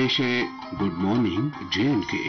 पेश है good morning J&K।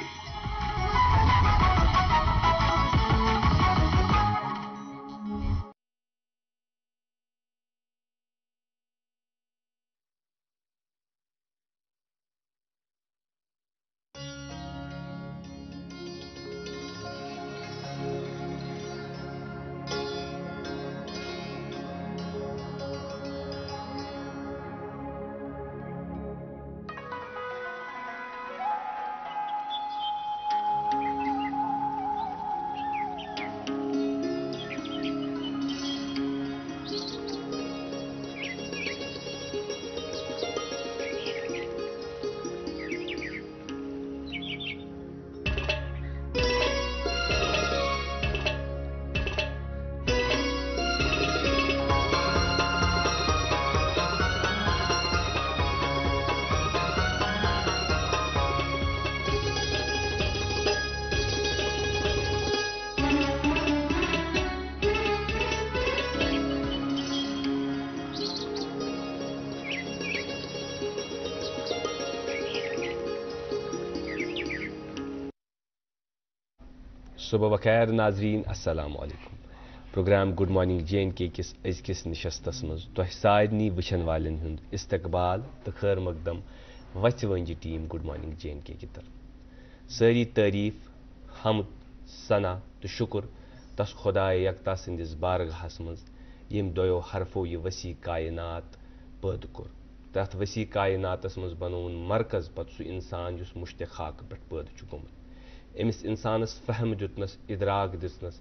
صبح بخیر ناظرین السلام علیکم پروگرام گڈ مارننگ J&K کس ازکس نشستس مز تہ سارنی وچھن والن ہند استقبال تو خیر مقدم وچ ونجہ ٹیم گڈ مارننگ J&K کی طرف ساری تعریف حمد ثنا تو شکر تس خدائے یکتا سندس بارگاہس مز یم دویو حرفو یہ وسیع کائنات پید کور تت وسیع کائناتس مز بنون مرکز پتہ سہ انسان جس مشتق خاک پہ پید گومت امس انسانس فہم دتنس ادراک دسنس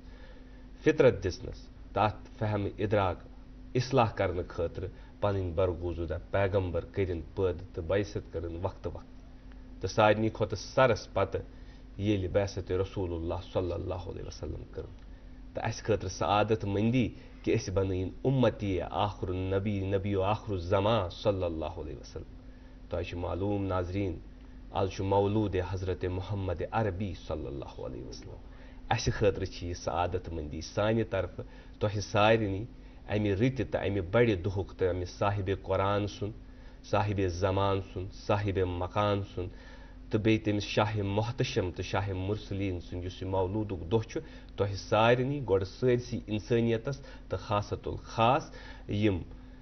فطرت دسنس تات فہم ادراک اصلاح کرنے خاطر پن برگوزودہ پیغمبر کرن پید تو بعثت کرن وقت وقت تو سارنی کھت سرس پتہ یل بعثت رسول اللہ صلی اللہ علیہ وسلم کرن تو اس خاطر سعادت مندی کہ اس بنین امتی آخر النبی نبی و آخر الزمان صلی اللہ علیہ وسلم تو معلوم ناظرین آج مولود حضرت محمد عربی صلی اللہ علیہ وسلم اس خاطر یہ سعادت مندی سانہ طرف تہ سارنی امہ رت تو امہ بڑ دہک تو امہ صاحب قرآن سن صاحب زمان سن صاحب مکان سن تو بی تمس شاہ محتشم تو شاہ مرسلین سن اس مولود دہ تہ سارنی گوڑ سرسی انسانیتس تو خاصۃ الخاص یم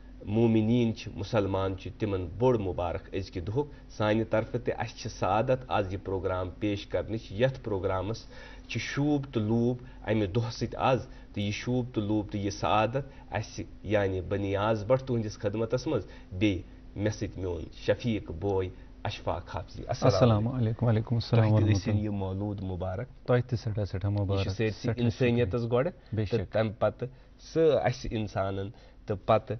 مومنین مسلمان تمن بوڑ مبارک ازکہ دہک سانہ طرف تہ اس سعادت آج یہ پروگرام پیش کرنچ یتھ پروگرامس شوب تو لوب امہ دہ ست آز تو یہ شوب تو لوب تو یہ سعادت اس یعنی بنیاز بٹ تہندس خدمتس مز بی مے ست میون شفیق بوے اشفاق حافظی السلام علیکم وعلیکم السلام ورحمۃ اللہ یہ مولود مبارک تہ تہ سٹھا سٹھا مبارک سرسی انسانیتس گوڑ تم پتہ اس انسانن تو پتہ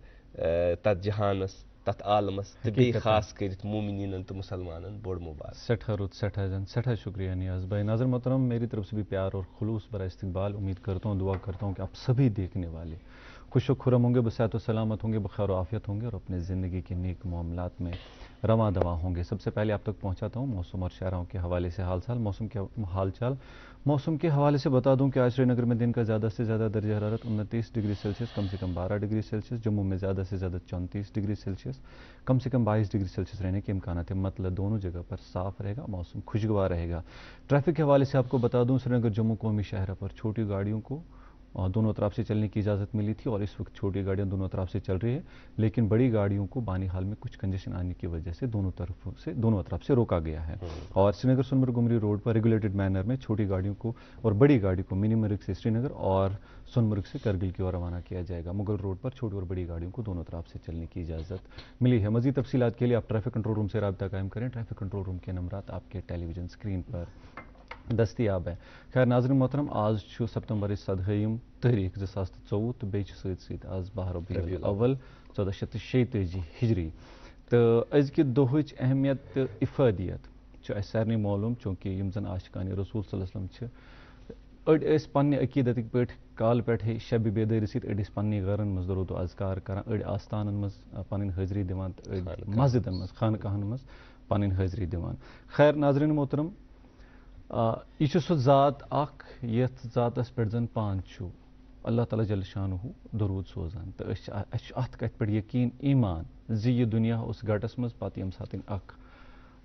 تت جہانس تت عالمس تو بی خاص کرت مومنین تو مسلمانن بوڑ مبارک سٹھا رت سٹھا جان سٹھا شکریہ نیاز بھائی ناظر محترم میری طرف سے بھی پیار اور خلوص برا استقبال امید کرتا ہوں دعا کرتا ہوں کہ آپ سبھی دیکھنے والے خوش و خرم ہوں گے بصحت و سلامت ہوں گے بخیر و عافیت ہوں گے اور اپنے زندگی کے نیک معاملات میں رواں دواں ہوں گے سب سے پہلے آپ تک پہنچاتا ہوں موسم اور شہروں کے حوالے سے موسم کے حوالے سے بتا دوں کہ آج سری نگر میں دن کا زیادہ سے زیادہ درجہ حرارت 29 ڈگری سیلسیس کم سے کم 12 ڈگری سیلسیس جموں میں زیادہ سے زیادہ 34 ڈگری سیلسیس کم سے کم 22 ڈگری سیلسیس رہنے کے امکانات ہیں مطلب دونوں جگہ پر صاف رہے گا موسم خوشگوار رہے گا ٹریفک کے حوالے سے آپ کو بتا دوں سری نگر جموں قومی شاہراہ پر چھوٹی گاڑیوں کو دونوں طرف سے چلنے کی اجازت ملی تھی اور اس وقت چھوٹی گاڑیاں دونوں طرف سے چل رہی ہے لیکن بڑی گاڑیوں کو بانی حال میں کچھ کنجیشن آنے کی وجہ سے دونوں طرف سے روکا گیا ہے اور سری نگر سونمرگ گمری روڈ پر ریگولیٹڈ مینر میں چھوٹی گاڑیوں کو اور بڑی گاڑی کو منی مرگ سے سری نگر اور سونمرگ سے کرگل کی اور روانہ کیا جائے گا مغل روڈ پر چھوٹی اور بڑی گاڑیوں کو دونوں طرف سے چلنے کی اجازت ملی ہے مزید تفصیلات کے لیے آپ ٹریفک کنٹرول روم سے رابطہ قائم کریں ٹریفک کنٹرول روم کے نمبرات آپ کے ٹیلی ویژن اسکرین پر دستیاب ہے خیر ناظرین محترم آج ستمبر 7 تاریخ 2024 تو بیچ ست آز 12 ربیع الاول 1446 ہجری تو ازکہ دہچ اہمیت تو افادیت سارے معلوم چونکہ یم زن عاشقان رسول صلی اللہ علیہ وسلم اڑ پنہ عقیدت پہ کال پہ شب بیداری ست اڑ پنہ گھرن مز درود و اذکار کران اڑ آستانن مز پن حاضری دان مسجدن مز خانقاہن مز پن حاضری دان خیر ناظرین محترم یہ سہ ذات اخ یتھ ذاتس پہ زن پان اللہ تعالیٰ جل شانہ درود سوزان تو ات کت پہ یقین ایمان زی یہ دنیا اس گٹس مز پتہ یم سات اخ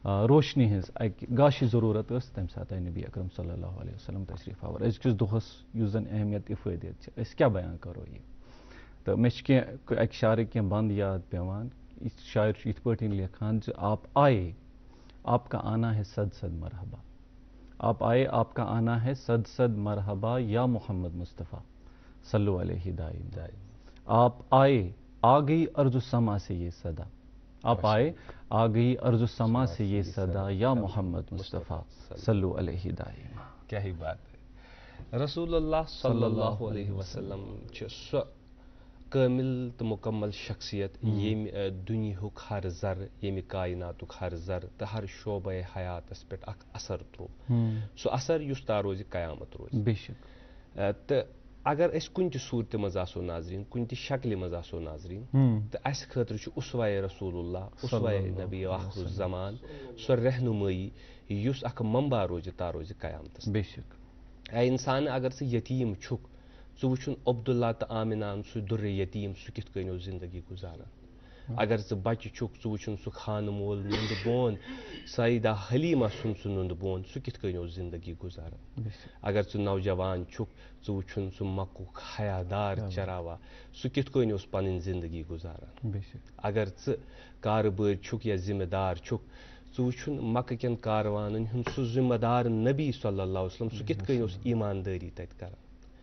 روشنی ہز اکہ گاشی ضرورت ٲس تمہِ ساتہٕ آیہِ نبی اکرم صلی اللہ علیہ وسلم تشریف آور أزکِس دۄہس یُس زن اہمیت افٲدیت چھِ أسۍ کیٛاہ بیان کرو یہِ تہٕ مےٚ چھِ کینٛہہ اکہِ شعرٕکۍ کینٛہہ بند یاد پیٚوان یہِ شاعر چھُ یِتھ پٲٹھۍ لیکھان زِ آپ آئے آپ کا آنا ہے صد صد مرحبا آپ آئے آپ کا آنا ہے صد صد مرحبا یا محمد مصطفیٰ صلو علیہ دائم آپ آئے آ گئی ارض و سما سے یہ صدا آپ آئے آ گئی ارض و سما سے یہ صدا یا محمد مصطفیٰ صلو علیہ دائم. کیا ہی بات ہے. رسول اللہ صلی اللہ علیہ وسلم چھِ سۄ کٲمِل تہٕ مُکمل شخصیت ییٚمہِ دُنیہُک ہر ذرٕ ییٚمہِ کایناتُک ہر ذرٕ تہٕ ہر شوبے حیاتس پٮ۪ٹھ اکھ اثر تروو سُہ اثر یُس تا روزِ قیامت روزِ. بے شک. تہٕ اگر أسۍ کُنہِ تہِ صوٗرتہِ منٛز آسو ناظریٖن کُنہِ تہِ شکلہِ منٛز آسو ناظریٖن تہٕ اَسہِ خٲطرٕ چھُ اُسوے رسول اللہ اُسوے نبی آخر الزمان سۄ رہنُمٲیی یُس اکھ منبع روزِ تا روزِ قیامتس. بے شک. اے انسان اگر ژٕ یتیٖم چھُکھ ژٕ وٕچھُن عبداللہ تہٕ آمِنان سُہ دُرِ یتیٖم سُہ کِتھ کٔنۍ اوس زندگی گُزاران. اگر ژٕ بچہِ چھُکھ ژٕ وٕچھُن سُہ خانہٕ مول نُندٕ بون سعیدہ حلیٖمہ سُنٛد سُہ نُندٕ بون سُہ کِتھ کٔنۍ اوس زندگی گُزاران. اگر ژٕ نوجوان چھُکھ ژٕ وٕچھُن سُہ مکُک حیادار چراوا سُہ کِتھ کٔنۍ اوس پنٕنۍ زندگی گُزاران. اگر ژٕ کارٕبٲرۍ چھُکھ یا ذمہٕ دار چھُکھ ژٕ وٕچھُن مکہٕ کٮ۪ن کاروانن ہُنٛد سُہ ذمہٕ دار نبی صلی اللہ علیہ وسلم سُہ کِتھ کٔنۍ اوس ایٖماندٲری تتہِ کران.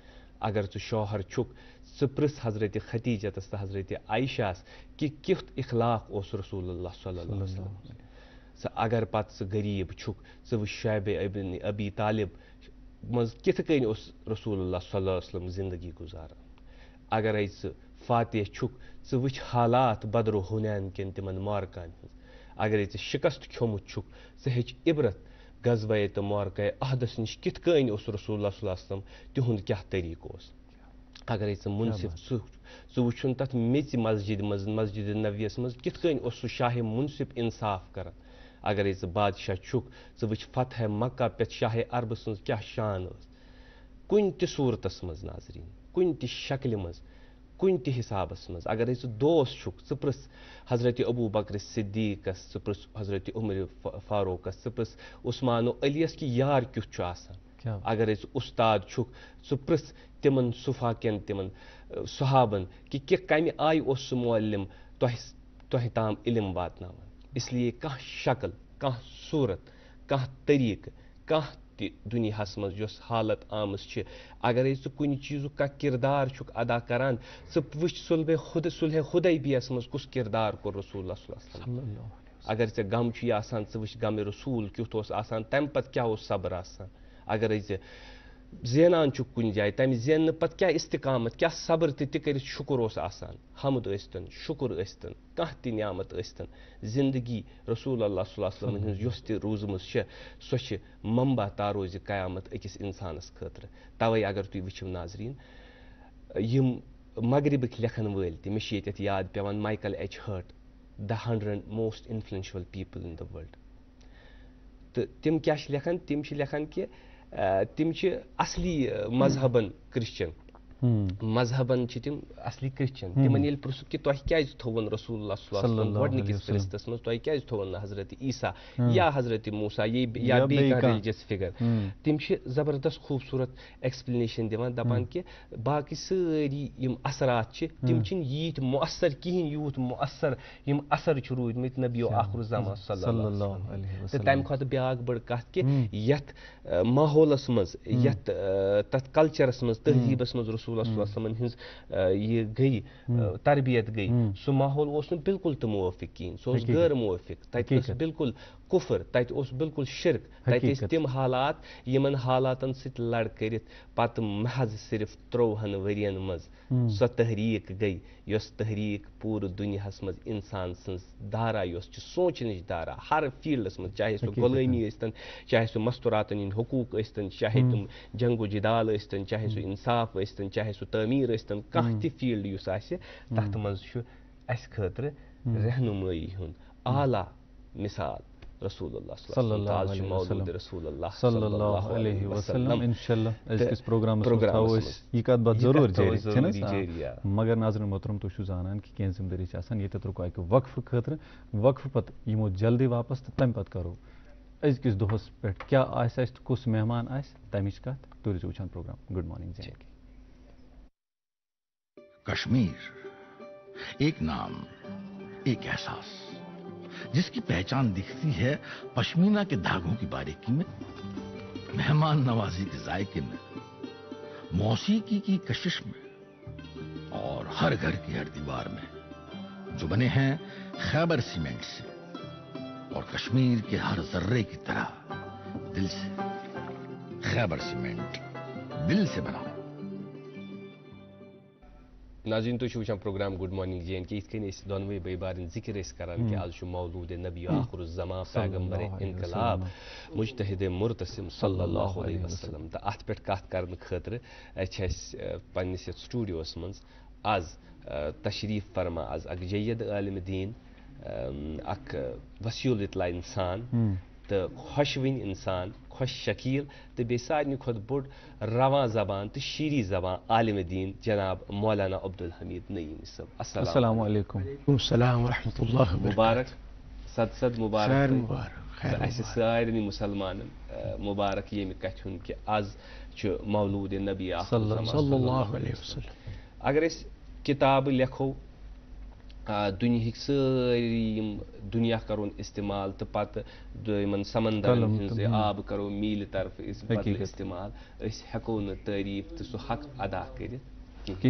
اگر ژٕ شوہر چھُکھ ژٕ پرٛژھ حضرتِ ختیٖجتس تہٕ حضرتِ عایشاہس کہِ کیُتھ اخلاق اوس رسول اللہ صلی اللہ علیہ وسلم. ژٕ اگر پتہٕ ژٕ غریٖب چھُکھ ژٕ وٕچھ شعبِ ابی طالب منٛز کِتھ کٔنۍ اوس رسول اللہ صلی اللہ علیہ وسلم زندگی گُزاران. اگرے ژٕ فاتح چھُکھ ژٕ وٕچھ حالات بدرو ہُنین کٮ۪ن تِمن مارکن ہٕنٛز. اگرے ژٕ شکست کھیوٚمُت چھُکھ ژٕ ہیٚچھ عبرت غزوے تہٕ مارکے عہدس نِش کِتھ کٔنۍ اوس رسول اللہ صلی اللہ علیہ وسلم تِہُنٛد کیٛاہ طریٖقہٕ اوس. اگرے ژٕ مُنصِف ژٕ وٕچھُن تتھ میٚژِ مسجد منٛز مسجد نبویس منٛز کِتھ کٔنۍ اوس سُہ شاہِ مُنصِف انصاف کران. اگرے ژٕ بادشاہ چھُکھ ژٕ وٕچھ فتح مکہ پٮ۪ٹھ شاہِ عربہٕ سٕنٛز کیٛاہ شان ٲس. کُنہِ تہِ صوٗرتس منٛز ناظریٖن کُنہِ تہِ شکلہِ منٛز کُنہِ تہِ حسابس منٛز اگرے ژٕ دوس چھُکھ ژٕ پرٛژھ حضرتِ ابوٗ بکر صدیٖقس ژٕ پرٛژھ حضرتِ عمر فاروقس ژٕ پرٛژھ عثمان علیَس کہِ یار کیُتھ چھُ آسان. اگرے ژٕ اُستاد چھُکھ ژٕ پرٛژھ تِمن صُفا کٮ۪ن تِمن صحابن کہِ کمہِ آیہِ اوس سُہ معلِم تۄہہِ تام علم واتناوان. اس لیے کانٛہہ شکل کانٛہہ صوٗرت کانٛہہ طریٖقہٕ کانٛہہ تہِ دُنیاہس منٛز یۄس حالت آمٕژ چھِ اگرے ژٕ کُنہِ چیٖزُک کانٛہہ کِردار چھُکھ ادا کران ژٕ وٕچھ صُلحِ حُدیبیہس منٛز کُس کِردار کوٚر رسول اللہ صلی اللہ علیہ وسلم. اگر ژےٚ غم چھُے آسان ژٕ وٕچھ غمِ رسوٗل کیُتھ اوس آسان تمہِ پتہٕ کیٛاہ اوس صبر آسان. اگرے ژےٚ زینان چھُکھ کُنہِ جایہِ تمہِ زیننہٕ پتہٕ کیٛاہ استقامت کیٛاہ صبر تہِ کٔرِتھ شُکر اوس آسان. حمد ٲسۍتن شُکر ٲسۍتن کانٛہہ تہِ نعمت ٲسۍتن زندگی رسول اللہ صلی اللہ علیہ وسلم ہٕنٛز یۄس تہِ روٗزمٕژ چھےٚ سۄ چھِ منبع تا روزِ قیامت أکِس انسانس خٲطرٕ. توے اگر تُہۍ وٕچھِو ناظریٖن یِم مغربٕکۍ لیکھن وٲلۍ تہِ مےٚ چھِ ییٚتٮ۪تھ یاد پیٚوان Michael H Hart the 100 most influential people in the world. تہٕ تِم کیٛاہ چھِ لیکھان تِم چھِ لیکھان کہِ تِم چھِ اصلی مذہبن کرٛسچن مذہبن چھِ تِم اصلی کرٛسچن. تِمن ییٚلہِ پرٛژھُکھ کہِ تۄہہِ کیٛازِ تھوٚوُن رسول اللہ صلی اللہ علیہ وسلم گۄڈنِکِس فرستس منٛز تۄہہِ کیٛازِ تھوٚوُن نہٕ حضرت عیٖسا یا حضرت موسا یا بیٚیہِ کانٛہہ ریلِجس فِگر تِم چھِ زبردست خوٗبصوٗرت ایٚکسپلینیشن دِوان دپان کہِ باقٕے سٲری یِم اثرات چھِ تِم چھِنہٕ ییٖتۍ مۄثر کِہینۍ یوٗت مۄثر یِم اثر چھِ روٗدمٕتۍ نبی آخر الزمان صلی اللہ علیہ وسلم. تہٕ تمہِ کھۄتہٕ بیٛاکھ بٔڑ کتھ کہِ یتھ ماحولس منٛز یتھ تتھ کلچرس منٛز تہذیٖبس منٛز رسول اللہ صلی اللہ علیہ وسلمن ہٕنٛز یہِ گٔے تربیت گٔے سُہ ماحول اوس نہٕ بالکُل تہِ موٲفِق کِہینۍ سُہ اوس غٲر موٲفِق. تتہِ اوس بالکُل کُفر تتہِ اوس بالکُل شرک تتہِ ٲسۍ تِم حالات یِمن حالاتن سۭتۍ لڑ کٔرِتھ پتہٕ محض صرف 13 ؤرین منٛز سۄ تحریٖک گٔے یۄس تحریٖک پوٗرٕ دُنیاہس منٛز انسان سٕنٛز دارا یۄس چھِ سونٛچنٕچ دارا ہر فیٖلڈس منٛز چاہے سُہ غۄلٲمی ٲسۍتن چاہے سُہ مستوٗراتن ہٕنٛدۍ حقوٗق ٲسۍتن چاہے تِم جنگ و جدال ٲسۍتن چاہے سُہ انصاف ٲسۍتن چاہے سُہ تعمیٖر ٲسۍتن کانٛہہ تہِ فیٖلڈ یُس آسہِ تتھ منٛز چھُ اسہِ خٲطرٕ رہنُمٲیی ہُنٛد اعلیٰ مثال رسول اللہ صلی اللہ علیہ مولود رسول اللہ صلی اللہ علیہ وسلم انشاءاللہ اس پروگرامس تھاو یہ کت بات ضرور جاری مگر ناظرین محترم تھی چھو زانان کہ کینٛہہ ذمہ دٲری چھِ آسان ییٚتٮ۪تھ رُکو اکہِ وقفہٕ خٲطرٕ وقفہٕ پتہٕ یِمو جلدی واپس تہٕ تمہِ پتہٕ کرو أزکِس دۄہس پٮ۪ٹھ کیٛاہ آسہِ اَسہِ تہٕ کُس مہمان آسہِ تمِچ کتھ تُہۍ روٗزِو وٕچھان پروگرام گُڈ مارننگ جے کے کشمیر ایک نام ایک احساس جس کی پہچان دکھتی ہے پشمینہ کے دھاگوں کی باریکی میں، مہمان نوازی کے ذائقے میں، موسیقی کی کشش میں اور ہر گھر کی ہر دیوار میں، جو بنے ہیں خیبر سیمنٹ سے اور کشمیر کے ہر ذرے کی طرح دل سے۔ خیبر سیمنٹ دل سے بنا۔ ناظرین تھی وچان programme good morning J and K یت کن دونوے بے بارن ذکر کران کہ آج مولود نبی آخر الزمان پیغمبر انقلاب مجتہد مرتسم صلی اللہ علیہ وسلم تو ات پہ کت کرنے خاطر پنس یت سٹوڈیوس مز آز تشریف فرما آز اک جید عالم دین اک وسیع الاطلاع انسان تو خوشوین انسان خوش شکیل تو بے سارے کھت بوڑ رواں زبان تو شیریں زبان عالم دین جناب مولانا عبدالحمید نعیمی صاحب السلام علیکم۔ السلام ورحمۃ اللہ مبارک صد صد مبارک خیر اس سارے مسلمان مبارک یم کتھ ہند کہ آز مولود نبی صلی اللہ علیہ وسلم۔ اگر اس کتاب لکھو دنیا ساری دنیا کرون استعمال تو پتہ سمندر ہز آب کرو میل طرف استعمال اس ہیکو نا تعریف تو سہ حق ادا کرت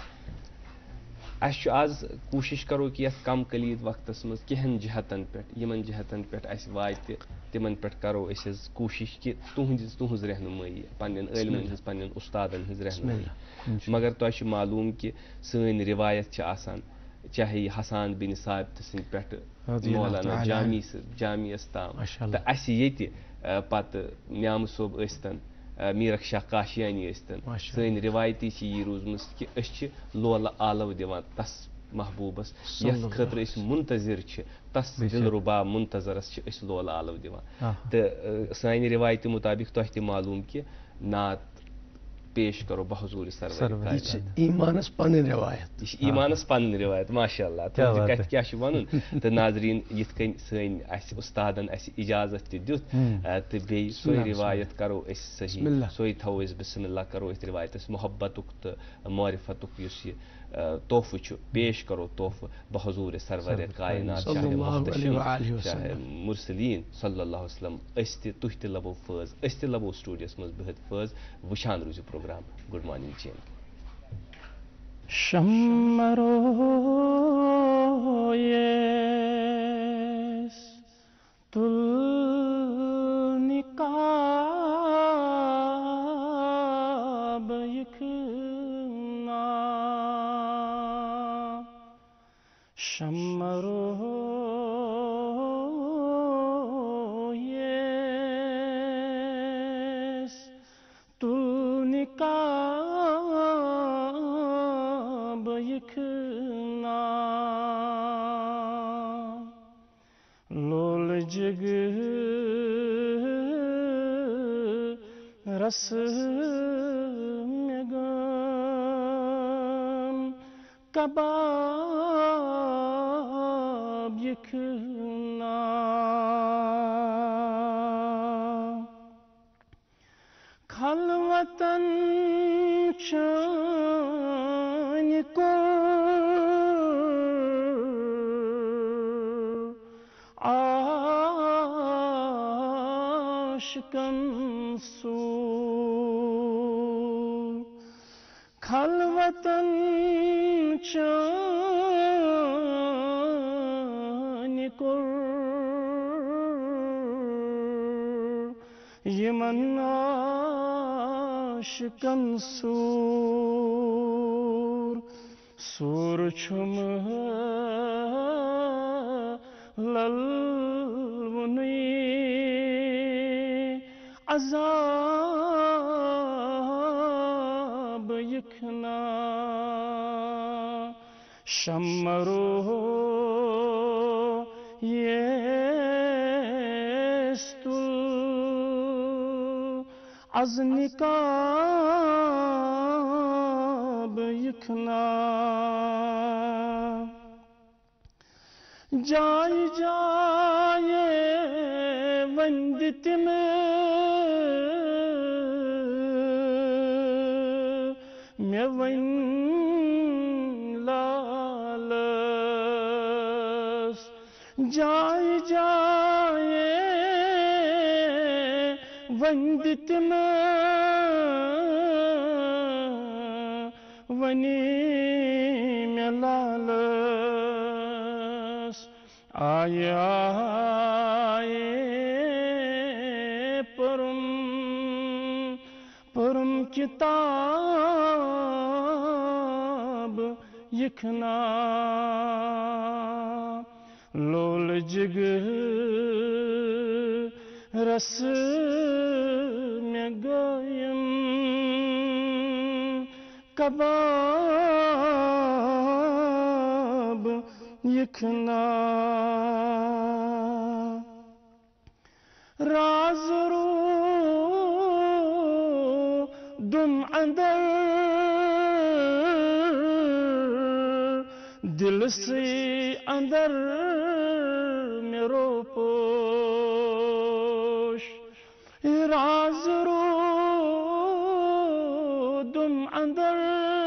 اس آز کوشش کرو کہ یتھ کم کلید وقتس مز کہن جہتن پہ یمن جہتن پہ اس واتہ تمن پہ کرو اس کوشش کہ تہذ رہنمائی پنن علمن ہز پنن استادن ہز رہنمائی مگر تہ معلوم کہ سن روایت آسان چاہے یہ حسان بن ثابت سند پہ مولانا جامیس تام تو اس یہ پتہ نیام صوب ٲسۍتن میرک شاہ کاشیانی ٲسۍتن سن روایتی یہ روزمژ کہ اس لولہ آلو دِوان تس محبوبس یتھ خاطر اس منتظر تس دل ربا منتظرس اس لولہ آلو دِوان تو سانہِ روایتی مطابق تہ تہ معلوم کہ نعت پیش کرو بحضور سرور ایمانس پن روایت یہ ایمانس پن روایت ماشاء اللہ کت کیا ون تو ناظرین یت کن سن استادن اس اجازت تہ دت تو بیٚیہِ سۄے روایت کرو اس صحیح سۄے تھاوو اس بسم اللہ کرو اس روایتس محبتک تو معرفتک یس یہ تحفہ چھ پیش کرو تحفہ بحضور سرور کائنات چاہے محتشم چاہے مرسلین صلی اللہ علیہ وسلم اس تہ تہ لبو فیض اس تہ لبو سٹوڈیوس مز بہت فیض وچھان روزو پروگرام گڈ مارننگ چین شمرو یس تل نقاب یکنا شمرو یس تل نقاب یکنا لول جگ رس مگن کباب یکنا خلوتن چان کو عاشقن سو خلوتن چان کو یمن عاشقن سور چھم للونی عذاب یکنا شمرو یہ stul az nikab yıkna Jai jaye vanditim me van lalas Jai jaye vanditim vani me lalas Aaye aaye param kitab yıkna lol jigar ras में goyim kabab yıkna razru dum andar dil se andar mero posh razru dum andar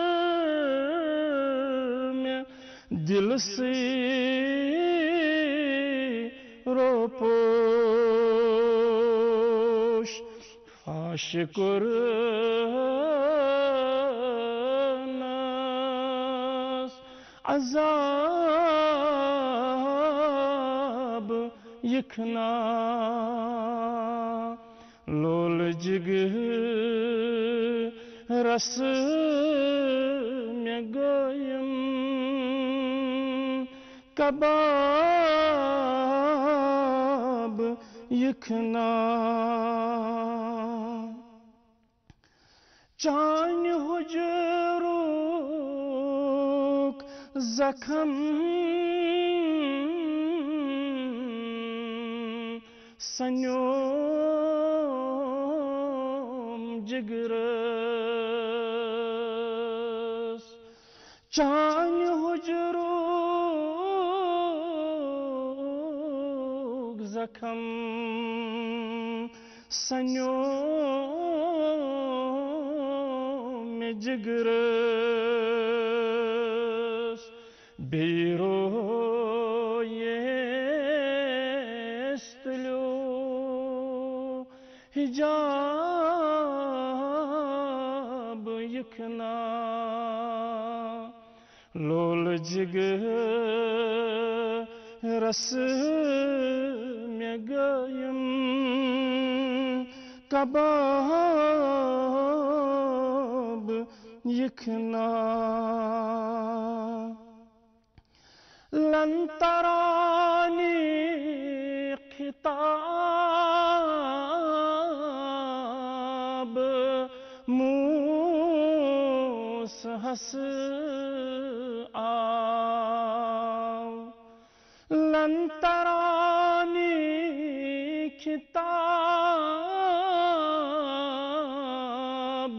mein dil se roposh fash kurnas azab yıkna lol jigar ras में goyim kabab yıkna Can hucuruk zakham sanyom jigras Can hucuruk zakham sanyom jigras Biro yestlu hijab yıkna lol jigar ras में goyim kabab yıkna lan tarani khitab mushas aav lan tarani khitab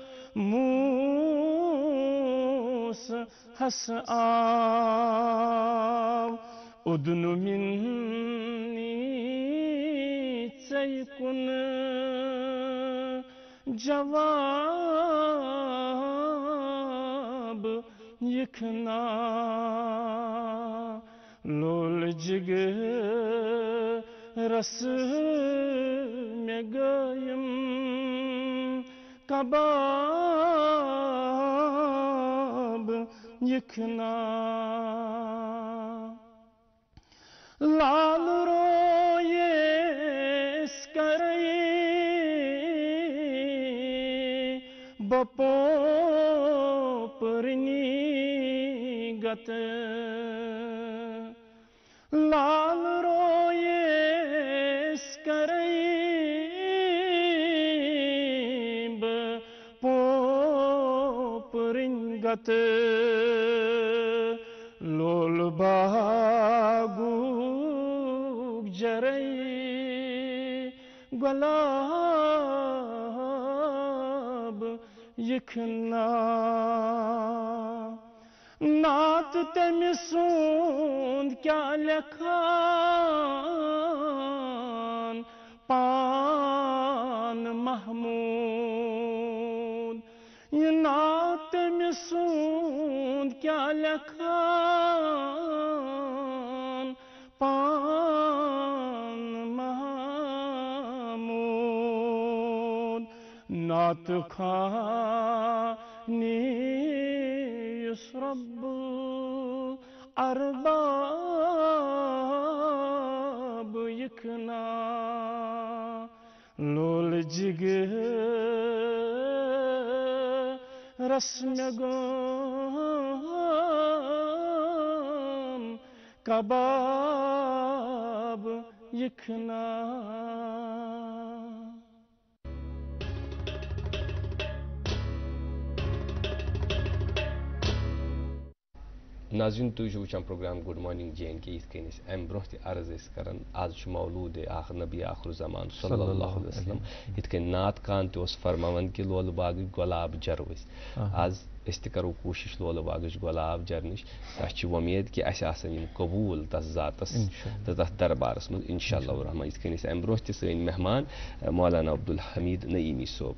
mushas aav udnu minni tsaykun jawab yıkna lol jigar ras में goyim kabab yıkna lal roye skarayi bapoprini gat lal roye skarayi bapoprini gat lol bagu jarai गुलाब यखना नात तमिस सूंद क्या लखान पान महमूद ये नात तमिस सूंद क्या लखान पान महमूद नात खानी يسرب أرباب يكنا لول جگر رسم گم کباب يكنا ناظرین تُہۍ چھِو وٕچھان programme good morning J and K یِتھ کٔنۍ أسۍ اَمہِ برونٛہہ تہِ عرض ٲسۍ کران آز چھُ مولوٗد اکھ نبی آخر زمان صلی اللہ علیہ وسلم یِتھ کٔنۍ نعت خان تہِ اوس فرماوان کہِ لولہٕ باغٕچ گۄلاب جروٕس آز أسۍ تہِ کرو کوٗشِش لولہٕ باغٕچ گۄلاب جرنٕچ تہٕ اَسہِ چھِ وۄمید کہِ اَسہِ آسن یِم قبوٗل تتھ ذاتس تہٕ تتھ دربارس منٛز انشاء اللہ الرحمان یِتھ کٔنۍ أسۍ اَمہِ برونٛہہ تہِ سٲنۍ مہمان مولانا عبدالحمید نعیمی صٲب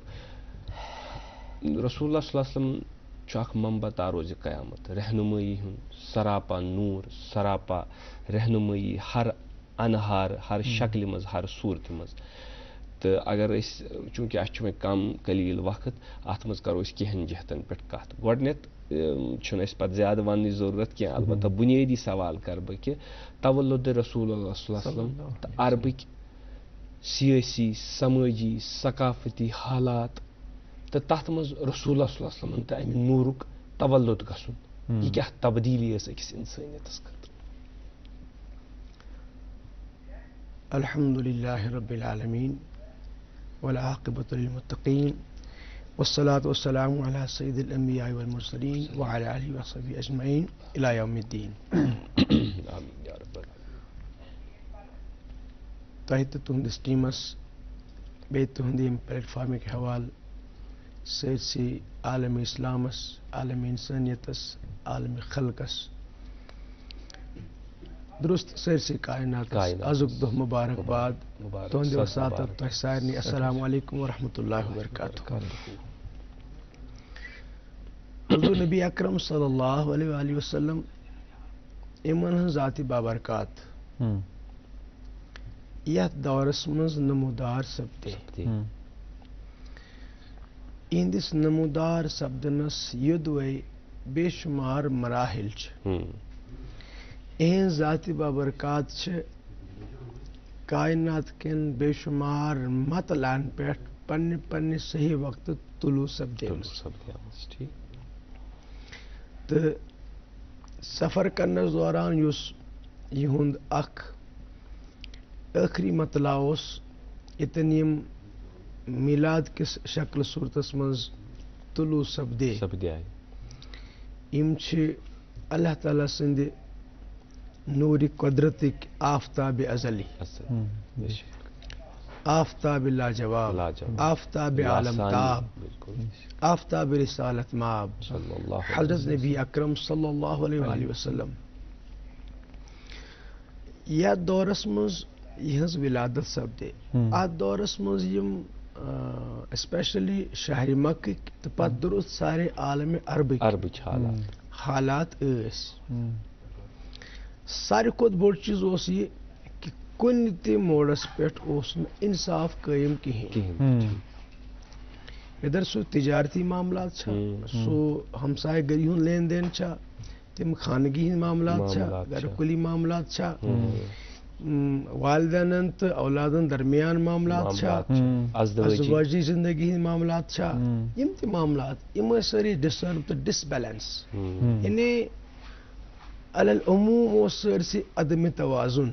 رسول اللہ صلی اللہ علیہ وسلم چھُ اکھ منبع تاروزِ قیامت رہنمٲیی ہُنٛد سراپا نوٗر سراپا رہنمٲیی ہر انہار ہر شکلہِ منٛز ہر صوٗرتہِ منٛز تہٕ اگر أسۍ چوٗنٛکہِ اَسہِ چھُ وۄنۍ کم قلیٖل وقت اَتھ منٛز کرو أسۍ کینٛہن جہتن پٮ۪ٹھ کتھ گۄڈٕنٮ۪تھ چھُنہٕ اَسہِ پتہٕ زیادٕ وننٕچ ضروٗرت کینٛہہ البتہ بُنیٲدی سوال کرٕ بہٕ کہِ تولُد رسول اللہ صلی اللہ علیہ وسلم تہٕ عربٕکۍ سیٲسی سمٲجی ثقافتی حالات تہٕ تتھ منٛز رسول اللہ صلی اللہ علیہ وسلم تہٕ امہِ نوٗرُک تولُد گژھُن یہِ کیٛاہ تبدیٖلی ٲس أکِس انسٲنیتس خٲطرٕ الحمد للہ رب العالمین والعاقبۃ للمتقین والصلاة والسلام علی سید الانبیاء والمرسلین وعلی آلہ وصحبہ اجمعین الی یوم الدین آمین یا رب العالمین تۄہہِ تہٕ تُہنٛدِس ٹیٖمس بیٚیہِ تُہنٛدِ ییٚمہِ پلیٹ فارمٕکۍ حوالہٕ سٲرسٕے عالمِ اِسلامس عالمِ اِنسٲنیتس عالمِ خلقس درست سٲرسٕے کائناتس آزُک دۄہ مُبارکباد تُہنٛدِ وساتت تۄہہِ سارنٕے السلام علیکم ورحمۃ اللہ وبرکاتہ حضور نبی اکرم صلی اللہ علیہ وآلہ وسلم یِمن ہٕنٛز ذاتِ بابرکات یتھ دورس منٛز نمودار سپدے یِہنٛدِس نمودار سپدنس یوٚدوے بے شُمار مراحل چھِ یِہنٛز ذاتِ بابرکات چھِ کائنات کٮ۪ن بے شُمار مطلعن پٮ۪ٹھ پننہِ پننہِ صحیح وقتہٕ طلوع سپدیمٕژ تہٕ سفر کرنس دوران یُس یِہُنٛد اکھ ٲخری مطلع اوس ییٚتٮ۪ن یِم میلاد کِس شکلہٕ صوٗرتس منٛز طلوع سپدے یِم چھِ اللہ تعالیٰ سٕنٛدِ نوٗرِ قۄدرتٕکۍ آفتابِ ازلی آفتابِ لاجواب آفتابِ عالم تاب آفتابِ رسالت ماب حضرت نبی اکرم صلی اللہ علیہ وآلہ وسلم یتھ دورس منٛز یِہنٛز ولادت سپدے اتھ دورس منٛز یِم اسپیشلی شہرِ مکٕکۍ تہٕ پتہٕ درست سارے عالمِ عربٕکۍ حالات ٲسۍ ساروی کھۄتہٕ بوٚڑ چیٖز اوس یہِ کہِ کُنہِ تہِ موڈس پٮ۪ٹھ اوس نہٕ انصاف قٲیِم کِہیٖنۍ اِدھر سُہ تجارتی معاملات چھا سُہ ہمسایہِ گٔری ہُنٛد لین دین چھا تِم خانگی ہٕنٛدۍ معاملات چھا گرِ کُلی معاملات چھا والدینن تہٕ اولادن درمیان معاملات چھا ازدواجی زندگی ہٕنٛدۍ معاملات چھا یِم تہِ معاملات یِم ٲسۍ سٲری ڈسٹرب تہٕ ڈسبیلنس یعنی علی العموٗم اوس سٲرسٕے عدمِ توازُن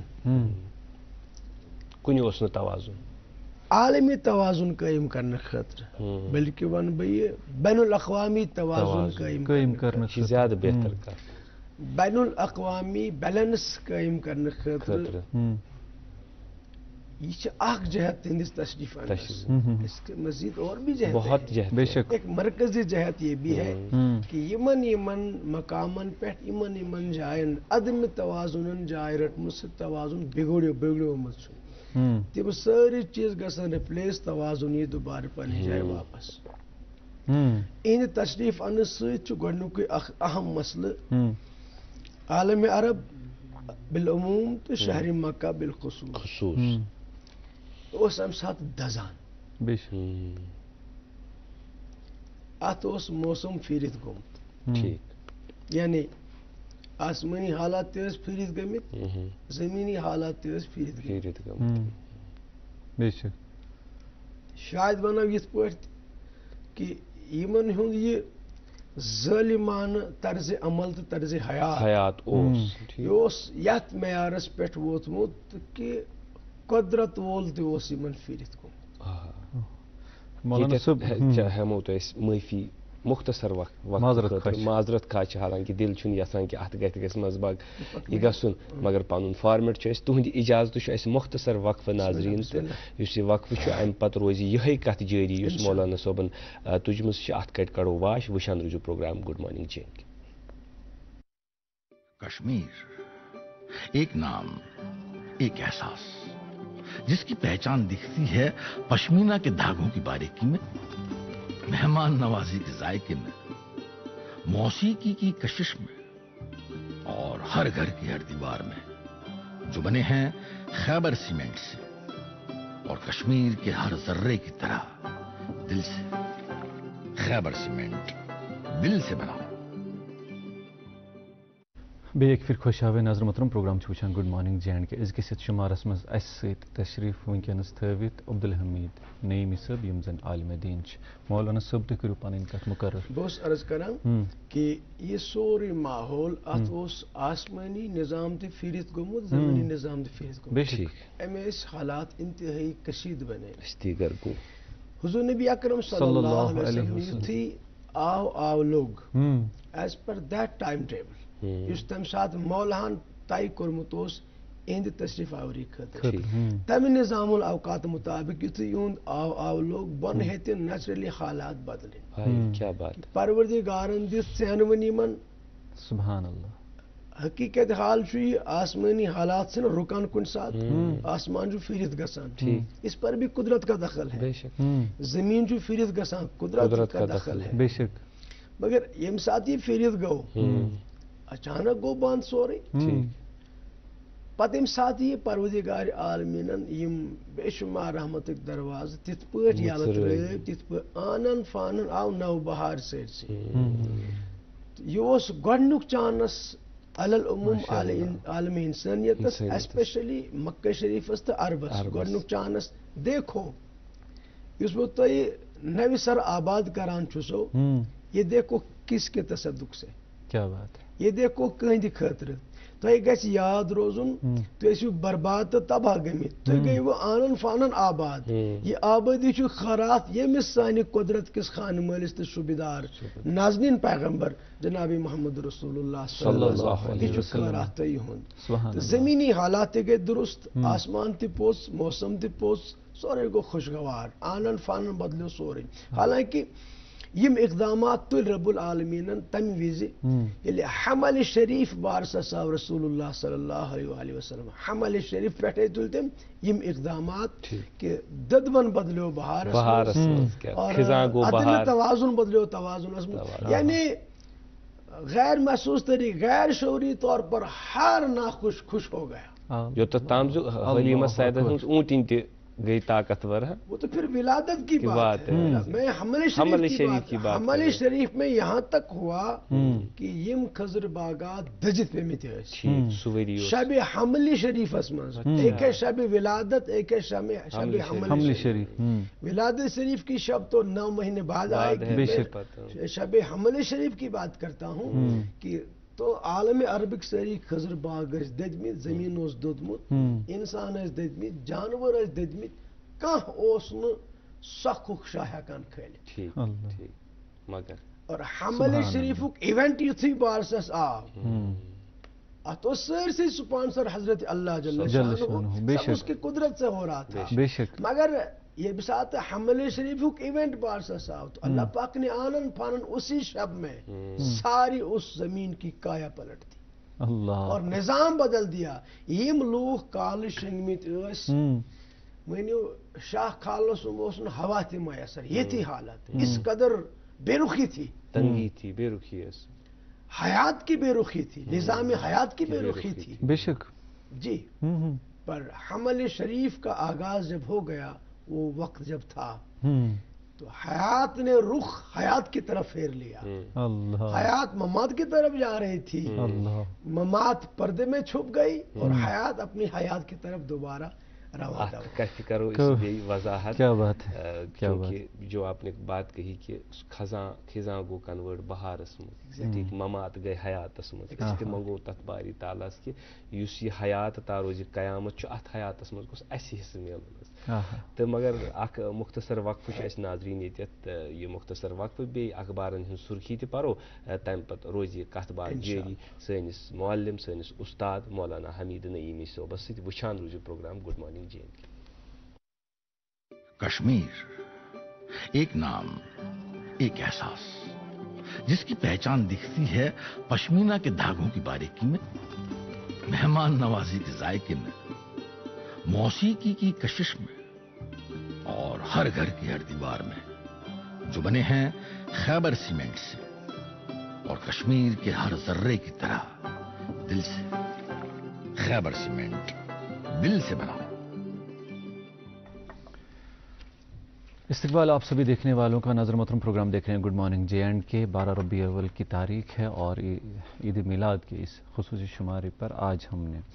کُنہِ اوس نہٕ توازُن عالمی توازُن قٲیِم کرنہٕ خٲطرٕ بلکہِ ونہٕ بہٕ یہِ بین الاقوامی توازُن قٲیِم کرنہٕ چھِ زیادٕ بہتر کتھ بین الاقوامی بیلنس قٲیِم کرنہٕ خٲطرٕ یہ اخ جہت تہندس تشریف انس اس کے مزید اور بھی جہت بہت جہت بے شک ایک مرکزی جہت یہ بھی ہے کہ یمن مقامن پہ یمن جائن عدم توازن جائے رٹم سے توازن بگڑو مت تم ساری چیز گژھن رپلیس توازن یہ دوبارہ پنہ جائے واپس ان تشریف ان ست گۄڈنیُکُے اکھ اہم مسئلہ عالم عرب بالعموم تو شہر مکہ بالخصوص اس ام سات دزان بے شک ات اس موسم پھیرت گومت ٹھیک یعنی آسمانی حالات تہ پھیرت گمت زمینی حالات تہ پھیرت گمت بے شک شاید ونو یت پٲٹھۍ کہ یمن ہند یہ ظالمانہ طرز عمل تو طرز حیات یہ یت معیارس پہ ووتمت کہ قدرت وول تہ یمن پھیرت گومت ہمو تو معافی مختصر وقت معذرت خواہ حالانکہ دل چھن یژھان کہ ات گژھِ منٛز باغ یہ گژھُن مگر پنن فارمیٹ چھُ تہند اجازت چھُ اسہِ مختصر وقفہ ناظرین تہٕ یُس یہ وقفہ چھُ امہِ پتہٕ روزِ یِہے کتھ جٲری یُس مولانا صٲبن تُجمٕژ چھِ اتھ کٹہِ کڑو واش وٕچھان روٗزِو programme good morning J Kashmir ایک نام ایک احساس جس کی پہچان دکھتی ہے پشمینہ کے دھاگوں کی باریکی میں مہمان نوازی کے ذائقے میں موسیقی کی کشش میں اور ہر گھر کی ہر دیوار میں جو بنے ہیں خیبر سیمنٹ سے اور کشمیر کے ہر ذرے کی طرح دل سے خیبر سیمنٹ دل سے بنا بیٚیہِ اکہِ پھِرِ خۄش آوے نظر محترم پروگرام چھُ وٕچھان گُڈ مارنِنٛگ جے اینڈ کے أزکِس یتھ شُمارس منٛز اَسہِ سۭتۍ تشریٖف وٕنکیٚنس تھٲوِتھ عبدالحمید نعیمی صٲب یِم زن عالمِ دیٖن چھِ مولانا صٲب تُہۍ کٔرِو پنٕنۍ کتھ مقرر بہٕ اوسُس عرض کران کہ یہ سورُے ماحول اتھ اوس آسمٲنی نظام تہِ پھیٖرِتھ گوٚمُت زمینی نظام تہِ پھیٖرِتھ گوٚمُت امہِ ٲسۍ حالات انتہٲیی کشیدٕ بنے حضور نبی اکرم صلی اللہ علیہ وسلم یُتھُے آو لوگ as per that time table اس تمہ سات مولہن طے کورمت اہند تشریف آوری خاطر تمہ نظام الاوقات مطابق یتھے یہند آو لوگ بن ہیتہِ نیچرلی حالات بدلن پروردگارن دِژ ژینوٕنۍ یمن سبحان اللہ حقیقت حال چھُ یہ آسمانی حالات چھِنہٕ رُکان کُنہِ ساتہٕ آسمان چھُ پھیٖرِتھ گژھان اس پر بھی قدرت کا دخل ہے زمین چھُ پھیٖرِتھ گژھان قدرت کا دخل ہے بے شک مگر ییٚمہِ ساتہٕ یہ پھیٖرِتھ گوٚو اچانک گو بند سورُے پتہٕ ییٚمہِ ساتہٕ یہ پروردگار عالمیٖنن یِم بے شُمار رحمتٕکۍ دروازٕ تِتھ پٲٹھۍ یلہٕ ترٲوۍ تِتھ پٲٹھۍ آنن فانن آو نو بہار سٲرسٕے یہ اوس گۄڈنیُک چانس علالعموم عالم انسانیتس اسپیشلی مکہ شریفس تہٕ عربس گۄڈنیُک چانس دیکھو یُس بہٕ تۄہہِ نوِ سر آباد کران چھُسو یہ دیکھو کس کے تصدق سے کیا بات ہے یہ دیکھو کہندِ خٲطرٕ تۄہہِ گژھِ یاد روزُن تُہۍ ٲسِو برباد تہٕ تباہ گٔمٕتۍ تُہۍ گٔیوٕ آنن فانن آباد یہ آبادی چھُ خٲرات ییٚمِس سانہِ قۄدرت کِس خانہٕ مٲلِس تہٕ شوبیدار نازنیٖن پیغمبر جناب محمد رسول اللہ صلی اللہ علیہ وسلم یہ چھُ خٲرات تۄہہِ یِہُنٛد تہٕ زٔمیٖنی حالات تہِ گٔے درست آسمان تہِ پوٚز موسم تہِ پوٚز سورُے گوٚو خوشگوار آنن فانن بدلیو سورُے حالانکہ یم اقدامات تُلۍ رب العالمیٖنن تمہِ وِزِ ییٚلہِ حمل شریف بارسس آو رسول اللہ صلی اللہ علیہ وسلم حمل شریف پٮ۪ٹھے تُلۍ تٔمۍ یم اقدامات کہ ددون بدلیو بہارس اور عدم توازن بدلیو توازنس منٛز یعنی غیر محسوس طریقے غیر شعوری طور پر ہر ناخوش خوش ہو گیا یوتتھ تام جو حلیمہ سعیدہ ہٕنٛز اونٹِنۍ تہِ گئی طاقتور ہے وہ تو پھر ولادت کی بات ہے میں حمل شریف کی بات حمل شریف میں یہاں تک ہوا کہ یم خضر باغات دجت پیمٕتۍ ٲسۍ شب حمل شریفس منٛز ایک ہے شب ولادت ایک ہے شب حمل شریف ولادت شریف کی شب تو 9 مہینے بعد آئے گی شب حمل شریف کی بات کرتا ہوں کہ تو عالم عربک ساری خضر باغ ٲسۍ دٔدمٕتۍ زٔمیٖن اوس دوٚدمُت اِنسان ٲسۍ دٔدمٕتۍ جانور ٲسۍ دٔدمٕتۍ کانٛہہ اوس نہٕ سۄکھُک شاہ ہٮ۪کان کھٲلِتھ اور حمل شریفُک اِوینٹ یُتھُے بارسس آو تو سر سے سپانسر حضرت اللہ جل شانہ سب اس کی قدرت سے ہو رہا تھا. بے شک. مگر یہ بسات حمل شریف ایونٹ بارسا صاحب تو اللہ پاک نے آنن پانن اسی شب میں ساری اس زمین کی کایا پلٹ دی اللہ اور نظام بدل دیا. یم لوگ کال شنگمت اس مانیو شاہ خالص ہوا تھی میسر یہ تھی حالت اس قدر بے رخی تھی تنگی تھی بے رخی حیات کی بے رخی تھی نظام حیات کی بے رخی تھی. بے شک جی پر حمل شریف کا آغاز جب ہو گیا وہ وقت جب تھا تو حیات نے رخ حیات کی طرف پھیر لیا. اللہ حیات ممات کی طرف جا رہی تھی اللہ ممات پردے میں چھپ گئی اور حیات اپنی حیات کی طرف دوبارہ کرو اس بھی وضاحت. کیا بات ہے کیونکہ جو آپ نے بات کہی کہ خزاں گو کنورٹ بہارس مز ممات گئی حیاتس مز منگو تت باری تعالیٰ کہ اس یہ حیات تا روز قیامت ات حیاتس مز گوس اس حصہ ملن. تو مگر اخ مختصر وقفہ اس ناظرین یت یہ مختصر وقفہ بی اخبارن ہند سرخی تہ پرو تمہ پتہ روز یہ کت بات جاری سنس معلم سنس استاد مولانا حمید نعیمی صوبس ست وچھان روزو programme good morning JNK. Kashmir ایک نام ایک احساس جس کی پہچان دکھتی ہے پشمینہ کے دھاگوں کی باریکی میں مہمان نوازی کے ذائقے میں موسیقی کی کشش میں اور ہر گھر کی ہر دیوار میں جو بنے ہیں خیبر سیمنٹ سے اور کشمیر کے ہر ذرے کی طرح دل سے. خیبر سیمنٹ دل سے بنا. استقبال آپ سبھی دیکھنے والوں کا. ناظر محترم پروگرام دیکھ رہے ہیں گڈ مارننگ JNK. 12 ربیع الاول کی تاریخ ہے اور عید میلاد کے اس خصوصی شمارے پر آج ہم نے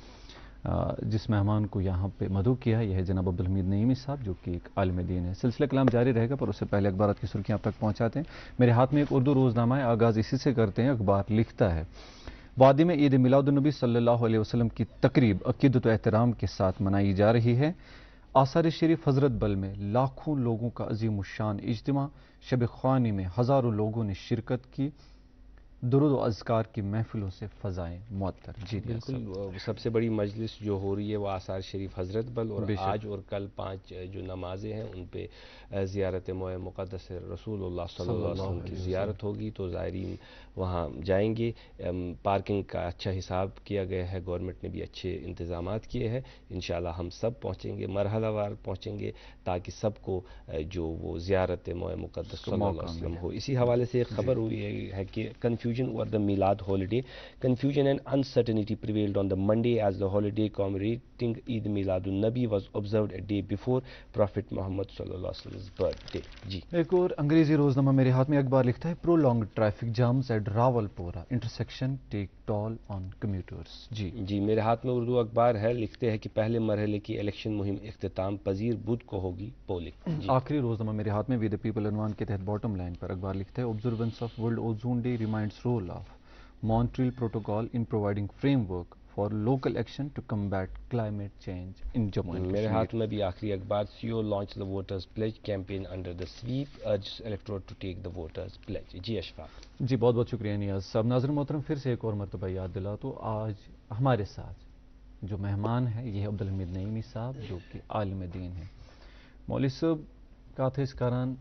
جس مہمان کو یہاں پہ مدعو کیا ہے یہ ہے جناب عبدالحمید نعیمی صاحب جو کہ ایک عالم دین ہے. سلسلہ کلام جاری رہے گا پر اس سے پہلے اخبارات کی سرخیاں آپ تک پہنچاتے ہیں. میرے ہاتھ میں ایک اردو روزنامہ ہے. آغاز اسی سے کرتے ہیں. اخبار لکھتا ہے وادی میں عید میلاد النبی صلی اللہ علیہ وسلم کی تقریب عقیدت و احترام کے ساتھ منائی جا رہی ہے. آثار شریف حضرت بل میں لاکھوں لوگوں کا عظیم الشان اجتماع. شب خوانی میں ہزاروں لوگوں نے شرکت کی. درود و اذکار کی محفلوں سے فضائیں معطر. جی بالکل سب سے بڑی مجلس جو ہو رہی ہے وہ آثار شریف حضرت بل اور آج اور کل 5 جو نمازیں ہیں ان پہ زیارت موئے مقدس رسول اللہ صلی اللہ علیہ وسلم کی زیارت ہوگی تو زائرین وہاں جائیں گے. پارکنگ کا اچھا حساب کیا گیا ہے. گورنمنٹ نے بھی اچھے انتظامات کیے ہیں. انشاءاللہ ہم سب پہنچیں گے مرحلہ وار پہنچیں گے تاکہ سب کو جو وہ زیارت موئے مقدس صلی اللہ علیہ وسلم ہو. اسی حوالے سے ایک خبر ہوئی ہے کہ confusion over the Milad holiday. Confusion and uncertainty prevailed on the Monday as the holiday commemorating Eid Miladun Nabi was observed a day before Prophet Muhammad sallallahu alaihi wasallam's birthday. جی ایک اور انگریزی روزنامہ میرے ہاتھ میں اخبار لکھتا ہے prolonged traffic jams at Rawalpora intersection take toll on commuters. جی میرے ہاتھ میں اردو اخبار ہے. لکھتے ہیں کہ پہلے مرحلے کی الیکشن مہم اختتام پذیر بدھ کو ہوگی پولنگ. آخری روزنامہ میرے ہاتھ میں وی دی پیپل عنوان کے تحت باٹم لائن پر اخبار لکھتا ہے observance of World Ozone Day reminds role of Montreal Protocol in providing framework for local action to combat climate change in Jammu and Kashmir. میرے ہاتھ میں بھی آخری اخبار CO launched the voters pledge campaign under the sweep urges electorate to take the voters pledge. جی اشفاق. جی بہت بہت شکریہ نیاز صاحب. ناظرین محترم پھر سے ایک اور مرتبہ یاد دلا تو آج ہمارے ساتھ جو مہمان ہے یہ ہے عبدالحمید نعیمی صاحب جو کہ عالم دین ہے. مولوی صاحب کات کران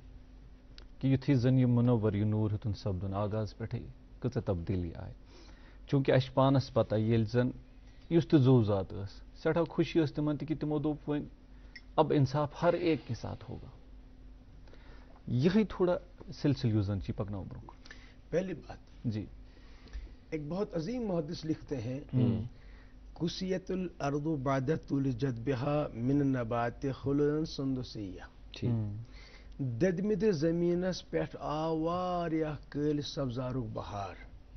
کہ یتھی زن یہ منور یہ نور ہتن سپدن آغاز پہ کچھ تبدیلی آئی چونکہ اش پانس پتہ یل زن اس تہ زوزات سٹھا خوشی اس تمن کہ تمو دوپ ون اب انصاف ہر ایک کے ساتھ ہوگا. یہی تھوڑا سلسل یوزن چی پکنا برو. پہلی بات جی ایک بہت عظیم محدث لکھتے ہیں کسیت الارض بعد طول جدبها من النبات خلدا سندسیہ. ددمت زمینس پیٹھ آو واریاہ کل سبزارک بہار.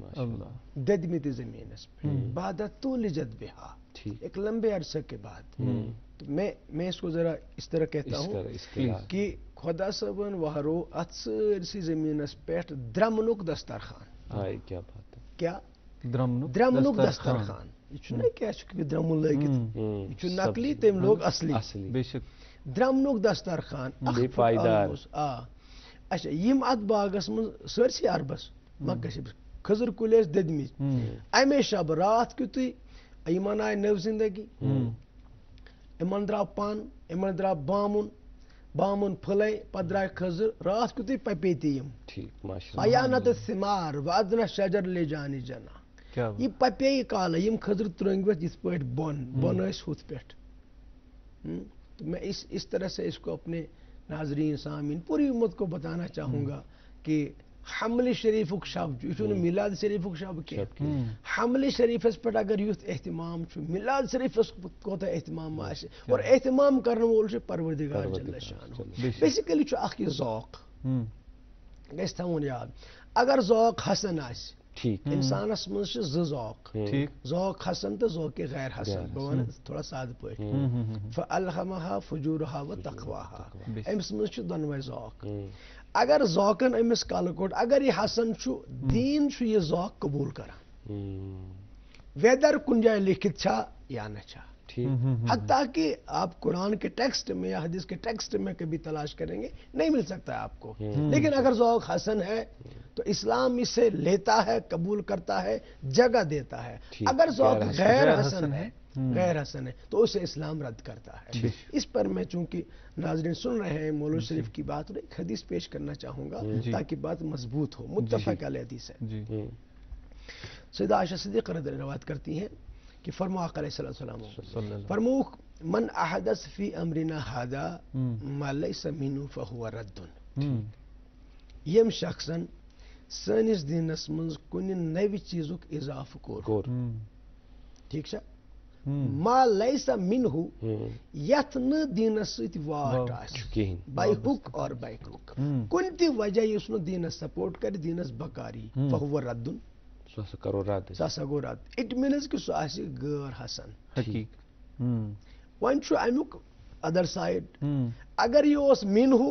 ددمت زمینس بعد طول جدبها ایک لمبے عرصے کے بعد. تو میں اس کو ذرا اس طرح کہتا ہوں کہ خدا صاحبن وہرو ات سرسی زمینس پیٹھ درمنک دسترخوان. کیا بات ہے. کیا درمنک دسترخوان یہ چھنا کیا چھ درمن لگت یہ چھ نقلی تم لوگ اصلی بے شک درمنک دسترخوان پائیدار. اچھا یم ات باغس من سرسی عربس مکہ خضر کل ددمت امے شب رات کیتھے یمن آئی نٔو زندگی یمن درٛاو پن یمن درٛاو بامُن پھٕلے پتہٕ درٛاے کھٔزٕر راتھ کیُتھُے پپے تہِ یِم ٹھیک ماشاء سیانت ثمار وادنہ شجر لے جانی جنا یہ پپے کالہٕ یِم کھٔزٕر ترٛٲنٛگۍ یِتھ پٲٹھۍ بۄن ٲسۍ ہُتھ پٮ۪ٹھ تو میں اس طرح سے اس کو اپنے ناظرین سامعین پوری امت کو بتانا چاہوں گا کہ حمل شریفک شب یہ میلاد شریفک شب کی حمل شریفس پہ اگر یُتھ اہتمام میلاد شریفس کوتاہ اہتمام آسہِ اور اہتمام کرن وول پروردگار جل شانہ بیسیکلی اخ یہ ذوق گژھِ تھاوُن یاد اگر ذوق حسن آسہِ انسانس مز ذوق ذوق حسن تو ذوق غیر حسن بہ ون تھوڑا سادہ پٲٹھۍ فالہمہا فجورہا و تقواہا امس مز دۄنوے ذوق اگر ذوقن امس کل کوٚڑ اگر یہ حسن دین یہ ذوق قبول کران ویدر کن جائے لکھت چھا یا نہ چھا حتیٰ کہ آپ قرآن کے ٹیکسٹ میں یا حدیث کے ٹیکسٹ میں کبھی تلاش کریں گے نہیں مل سکتا ہے آپ کو لیکن اگر ذوق حسن ہے تو اسلام اسے لیتا ہے قبول کرتا ہے جگہ دیتا ہے اگر ذوق غیر حسن ہے تو اسے اسلام رد کرتا ہے اس پر میں چونکہ ناظرین سن رہے ہیں مولوی شریف کی بات اور ایک حدیث پیش کرنا چاہوں گا تاکہ بات مضبوط ہو متفق علیہ حدیث ہے سیدہ عائشہ صدیقہ رضی اللہ عنہا روایت کرتی ہیں کہ فرمو آقا علیہ السلام فرمو من احدث فی امرنا ھذا ما لیس منہ فہو رد یم شخصن سٲنِس دیٖنس منٛز کُنہِ نوِ چیٖزُک اضافہٕ کوٚر ٹھیٖک چھا ما لیس منہ یتھ نہٕ دیٖنس سۭتۍ واٹھ آسہِ بائی ہُک اور بائی کُک کُنہِ تہِ وجہ یُس نہٕ دیٖنس سپورٹ کرِ دیٖنس بکاری فہو ردُن سُہ ہسا گوٚو رد اٹ میٖنٕز کہِ سُہ آسہِ غٲر حسن وۄنۍ چھُ امیُک ادر سایڈ اگر یہِ اوس منہ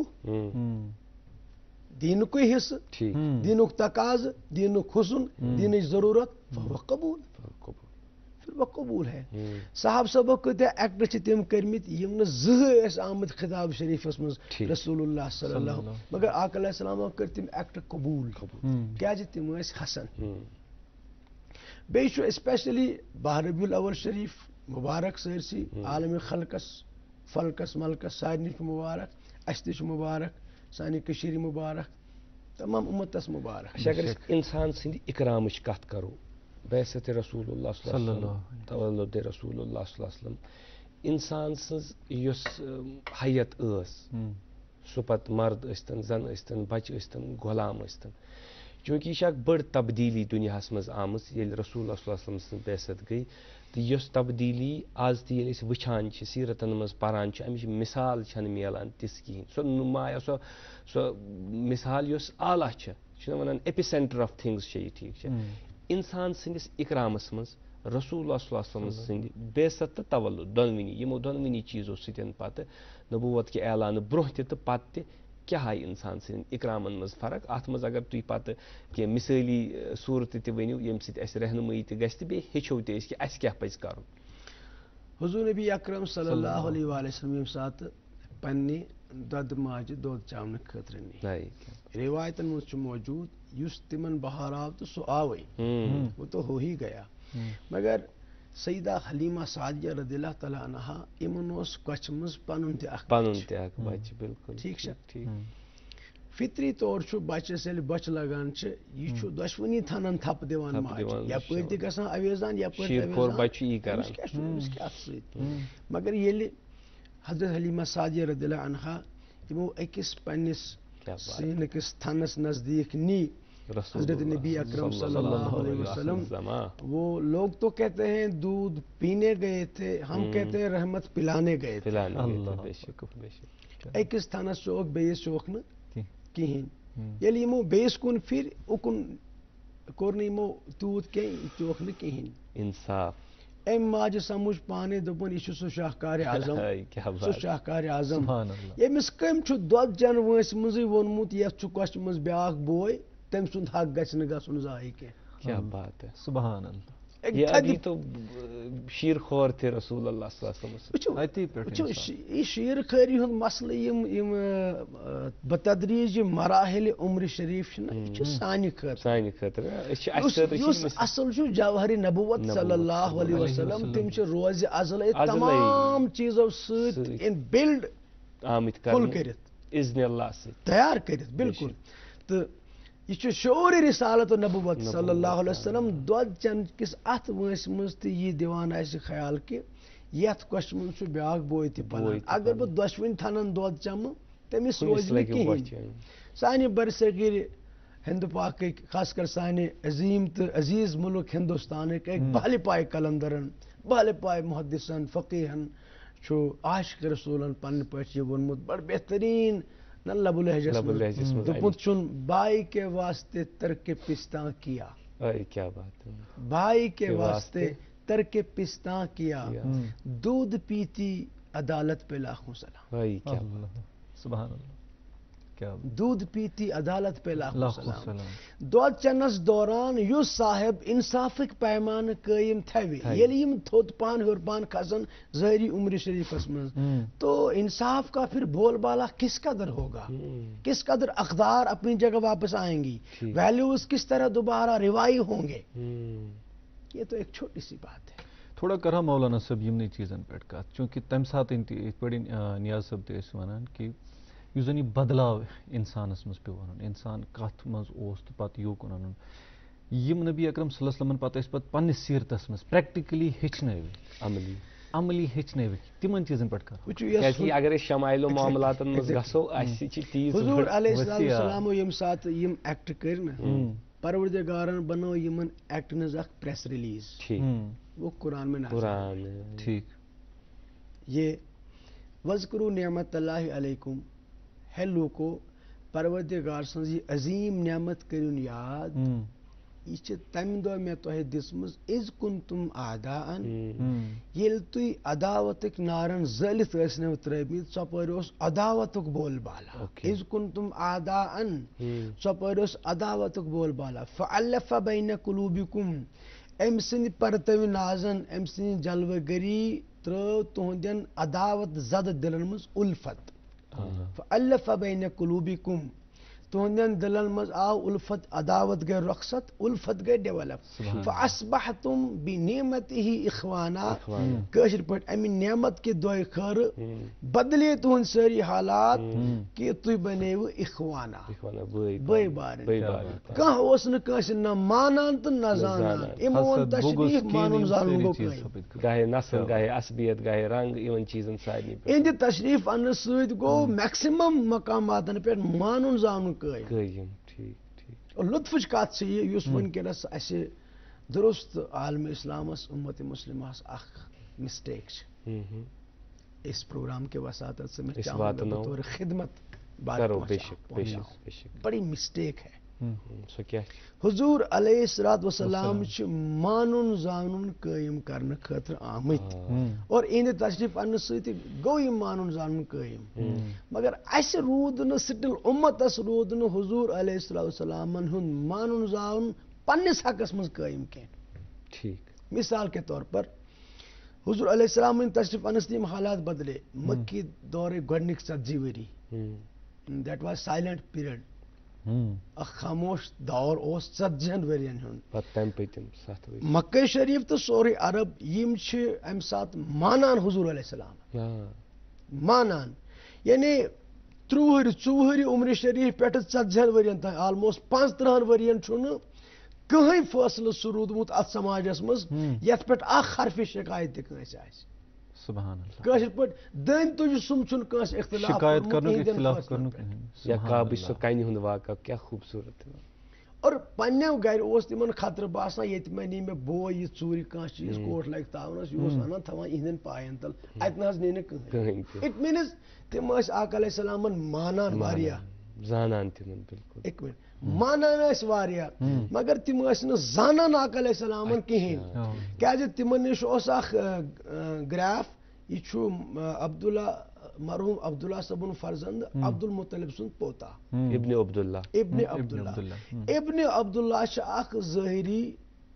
دینکُے حصہٕ دینُک تقاضہٕ دینُک حسن دینٕچ ضروٗرت فہو قبول پھر وہ قبول ہے صاحب صٲبو کۭتیاہ ایکٹ چھِ تِم کٔرمٕتۍ یِم نہٕ زٕہٕنۍ ٲسۍ آمٕتۍ خطاب شریفس منٛز رسول اللہ صلی اللہ مگر آقا علیہ السلامو کٔرۍ تِم ایکٹ قبول کیازِ تِم ٲسۍ حسن بیٚیہِ چھُ اسپیشلی باہ ربیع الاول شریف مبارک سٲرسی عالمِ خلقس فلکس ملکس سارنٕے چھُ مبارک اسہِ تہِ چھُ مبارک سانہِ کٔشیٖرِ مبارک تمام امتس مبارک اگر انسان سٕنٛدِ اِکرامٕچ کتھ کرو بعثت رسول اللہ صلی اللہ علیہ وسلم تولد رسول اللہ صلی اللہ علیہ وسلم انسان سٕنٛز یۄس حیت ٲس سُہ پتہٕ مرد ٲسۍتن زن ٲسۍتن بچہِ ٲسۍتن غلام ٲسۍتن چوٗنٛکہِ یہِ چھِ اکھ بٔڑ تبدیٖلی دُنیاہس منٛز آمٕژ ییٚلہِ رسول اللہ صلی اللہ علیہ وسلم سٕنٛز بعثت گٔے تہٕ یۄس تبدیٖلی آز تہِ ییٚلہِ أسۍ وٕچھان چھِ سیٖرتن منٛز پران چھِ امِچ مِثال چھنہٕ میلان تِژھ کِہیٖنۍ سۄ نُمایاں سۄ مِثال یۄس اعلیٰ چھِ ونان ایپی سینٹر آف تھنگز چھےٚ یہِ ٹھیٖک چھا انسان سٕنٛدِس اِکرامس منٛز رسول اللہ صلی اللہ علیہ وسلم سٕنٛدِ بعثت تہٕ تولُد دۄنوٕنی یِمو دۄنوٕنی چیٖزو سۭتۍ پتہٕ نبوت کہِ اعلانہٕ برونٛہہ تہِ تہٕ پتہٕ تہِ کیٛاہ آیہِ انسان سٕنٛدٮ۪ن اِکرامن منٛز فرق اتھ منٛز اگر تُہۍ پتہٕ کینٛہہ مثٲلی صوٗرتہٕ تہِ ؤنِو ییٚمہِ سۭتۍ اَسہِ رہنمٲیی تہِ گژھِ تہٕ بیٚیہِ ہیٚچھو تہِ أسۍ کہِ اَسہِ کیٛاہ پزِ کرُن حضور نبی اکرم صلی اللہ علیہ وآلہ وسلم ییٚمہِ ساتہٕ پننہِ دۄدٕ ماجہِ دۄد چاونہٕ خٲطرٕ نی روایتن منٛز چھُ موجوٗد یُس تِمن بہار آو تہٕ سُہ آوٕے وہ تو ہو ہی گیا مگر سیدہ حلیمہ سعدیہ رضی اللہ تعالیٰ عنہا یِمن اوس کۄچھِ منٛز پنُن تہِ اکھ بچہِ بِلکُل ٹھیٖک چھا فطری طور چھُ بچس ییٚلہِ بۄچھِ لگان چھِ یہِ چھُ دۄشوٕنی تھنن تھپھ دِوان ماجہِ یپٲرۍ تہِ گژھان اویزان یپٲرۍ أمِس کیٛاہ اَتھ سۭتۍ مگر ییٚلہِ حضرت حلیمہ سعدیہ رضی اللہ عنہا یِمو أکِس پننِس سیٖنہٕ کِس تھنس نزدیٖک نی حضرت نبی اکرم صلی اللہ علیہ وسلم وہ لوگ تو کہتے ہیں دودھ پینے گئے تھے ہم کہتے ہیں رحمت پلانے گئے تھے أکِس تھنس چوکھ بیٚیِس چوکھ نہٕ کِہیٖنۍ ییٚلہِ یِمو بیٚیِس کُن پھِرِ اُکُن کوٚر نہٕ یِمو تیوٗت کینٛہہ چوکھ نہٕ کِہیٖنۍ انصاف أمۍ ماجہِ سمجھ پانے دوٚپُن یہِ چھُ سُہ شاہکارِ اعظم سُہ شاہکارِ اعظم ییٚمِس کٔمۍ چھُ دۄد چٮ۪نہٕ وٲنٛسہِ منٛزٕے ووٚنمُت یتھ چھُ کۄچھِ منٛز بیٛاکھ بوے تٔمۍ سُنٛد حق گژھِ نہٕ گژھُن ضایہِ کینٛہہ کیٛاہ بات ہے سبحان اللہ یہ ابھی تو شیر خور تھے رسول اللہ صلی اللہ علیہ وسلم. اتی پٮ۪ٹھ یہ شیر خٲری ہُنٛد مسلہٕ یم بتدریج مراحل عمر شریف یہ سانہِ خٲطرٕ سانہِ خٲطرٕ یُس اصل چھُ جوہر نبوت صلی اللہ علیہ وسلم تِم چھِ روزِ ازلے تمام چیزو سۭتۍ بِلڈ آمٕتۍ فُل کرنہٕ کٔرِتھ اذنِ اللہ سۭتۍ تیار کٔرِتھ بالکل. تہٕ یہ چھُ شعوٗرِ رسالت و نبوت صلی اللہ علیہ وسلم دۄد چٮ۪نہٕ کِس اتھ وٲنٛسہِ منٛز تہِ یی دِوان اسہِ خیال کہِ یتھ کۄچھِ منٛز چھُ بیٛاکھ بوے تہِ پلان اگر بہٕ دۄشوٕنۍ تھنن دۄد چمہٕ تٔمِس روزِ نہٕ کِہیٖنۍ. سانہِ برصغیٖر ہند پاکٕکۍ خاص کر سانہِ عظیٖم تہٕ عزیٖز مُلک ہندوستانٕکۍ أکۍ بہلہِ پایہِ کلندرن بہلہِ پایہِ محدثن فقیٖہن چھُ عاشق رسوٗلن پننہِ پٲٹھۍ یہِ ووٚنمُت بڑٕ بہتریٖن لب الہجس منٛز دوٚپمُت چھُن بائی کے واسطے ترک پستاں کیا, کیا بات ہے, بائی کے واسطے ترک پستاں کیا, دودھ پیتی عدالت پہ لاکھوں سلام. سبحان اللہ. دودھ پیتی عدالت پہ لاکھوں سلام. دۄد چٮ۪نس دوران یُس صاحب انصافٕکۍ پیمانہٕ قٲیِم تھوِ ییٚلہِ یِم تھوٚد پہن ہیوٚر پہن کھسن ظٲہری عمر شریفس منٛز تو انصاف کا پھر بول بالا کس قدر ہوگا, کس قدر اقدار اپنی جگہ واپس آئیں گی, ویلیوز کس طرح دوبارہ ریوائیو ہوں گے. یہ تو ایک چھوٹی سی بات ہے. تھوڑا کرہا مولانا صٲب یِمنٕے چیٖزن پٮ۪ٹھ کتھ چوٗنٛکہِ تمہِ ساتہٕ تہِ یِتھ پٲٹھۍ نیاز صٲب تہِ ٲسۍ ونان کہِ یُس زن یہِ بدلاو انسانس منٛز پیوٚو انُن انسان کتھ منٛز اوس تہٕ پتہٕ یوکُن انُن یِم نبی اکرم صلی اللہ علیہ وسلمن پتہٕ ٲسۍ پتہٕ پننِس سیٖرتس منٛز پریکٹِکلی ہیٚچھنٲوِتھ عملی ہیٚچھنٲوِتھ تِمن چیٖزن پٮ۪ٹھ کرو. اگر أسۍ شمائل و معاملاتن منٛز گژھو اسہِ چھِ تیٖژ حضور علیہ السلام ییٚمہِ ساتہٕ یِم ایکٹ کٔرۍ نہ پروردگارن بنٲو یِمن ایکٹن ہٕنٛز اکھ پریس ریلیٖز وہ قرآن میں نازل. ٹھیک. یہ وذکروا نعمت اللہ علیکم ہے لوکو پروردگار سٕنٛز یہِ عظیٖم نعمت کٔرِوُن یاد یہ چھِ تمہِ دۄہ مےٚ تۄہہِ دِژمٕژ اِذ کُنتُم اعداءن ییٚلہِ تُہۍ عداوتٕکۍ نارن زٲلِتھ ٲسنو ترٲومٕتۍ ژۄپٲرۍ اوس عداوتُک بول بالا. اِذ کُنتُم اعداءن ژۄپٲرۍ اوس عداوتُک بول بالا. فألف بین قلوبکم أمۍ سٕنٛدِ پرتوِ نازن أمۍ سٕنٛدِ جلوٕ گری ترٲو تُہنٛدٮ۪ن عداوت زدٕ دلن منٛز الفت. فألف بین قلوبکم تُہنٛدٮ۪ن دلن منٛز آو الفت عداوت گٔے رۄخصت الفت گٔے ڈیولپ. فاصبحتم بنعمتہ اخوانا کٲشِر پٲٹھۍ امہِ نعمت کہِ دۄیہِ خٲرٕ بدلے تُہنٛدۍ سٲری حالات کہِ تُہۍ بنیوٕ اخوانا بٲے بارٕنۍ. کانٛہہ اوس نہٕ کٲنٛسہِ نہ مانان تہٕ نہ زانان. یِمو ووٚن تشریٖف مانُن زانُن گوٚو قٲیِم. گاہے نسل گاہے عصبیت گاہے رنگ یِمن چیٖزن سارنٕے پٮ۪ٹھ اِہنٛدِ تشریٖف اننہٕ سۭتۍ گوٚو میکسِمم مقاماتن پٮ۪ٹھ مانُن زانُن قٲیِم. اور لطفٕچ کتھ چھِ یہِ یُس وٕنکیٚنس اسہِ درست عالمِ اسلامس اُمت مسلمس اکھ مسٹیک چھِ. اس پروگرام کے وساطت سے میں چاہوں گا بطور خدمت بڑی مسٹیک ہے. حضور علیہ الصلوۃ والسلام چھِ مانُن زانُن قٲیِم کرنہٕ خٲطرٕ آمٕتۍ اور اِہنٛدِ تشریٖف اننہٕ سۭتۍ گوٚو یہِ مانُن زانُن قٲیِم. مگر اسہِ روٗد نہٕ سٹل اُمتس روٗد نہٕ حضور علیہ الصلوۃ والسلامن ہُنٛد مانُن زانُن پننِس حقس منٛز قٲیِم کینٛہہ. مثال کے طور پر حضور علیہ السلام تشریٖف اننہٕ سۭتۍ یِم حالات بدلے. مکی دورٕکۍ گۄڈنِکۍ 40 ؤری دیٹ واز سایلنٹ پیریڈ. اکھ خاموش دور اوس 40 ؤرین ہُنٛد. مکہ شریف تہٕ سورُے عرب یِم چھِ امہِ ساتہٕ مانان حضور علیہ السلام مانان. یعنی 30 عمر شریف پٮ۪ٹھٕ 40 ؤرین تام آلموسٹ 35 ؤرین چھُنہٕ کٕہٕنۍ فٲصلہٕ سُہ روٗدمُت اتھ سماجس منٛز یتھ پٮ۪ٹھ اکھ حرفہِ شکایت تہِ کٲنٛسہِ آسہِ. سبحان اللہ. کٲشِر پٲٹھۍ دٔنۍ تُجہِ سُم چھُنہٕ کٲنٛسہِ شکایت کرنُک یا کابٕچ سۄ کنہِ ہُنٛد واقعہ کیٛاہ خوٗبصوٗرت. اور پننٮ۪و گرِ اوس تِمن خطرٕ باسان ییٚتہِ مہ نی مےٚ بوے یہِ ژوٗرِ کانٛہہ چیٖز کوٹھ لگہِ تاونس یہِ اوس انان تھاوان یِہنٛدٮ۪ن پاین تل اتہِ نہ حظ نی نہٕ کٕہٕنۍ. اِٹ میٖنٕز تِم ٲسۍ آقا علیہ السلامن مانان واریاہ زانان تِمن بالکل. اِک منٹ مانان ٲسۍ واریاہ مگر تِم ٲسۍ نہٕ زانان آقا علیہ السلامن کِہیٖنۍ کیازِ تِمن نِش اوس اکھ گریف. یہ چھُ عبداللہ مرحوٗم عبداللہ صٲبُن فرزند عبدالمطلب سُنٛد پوتا ابن عبداللہ چھُ اکھ ظٲہری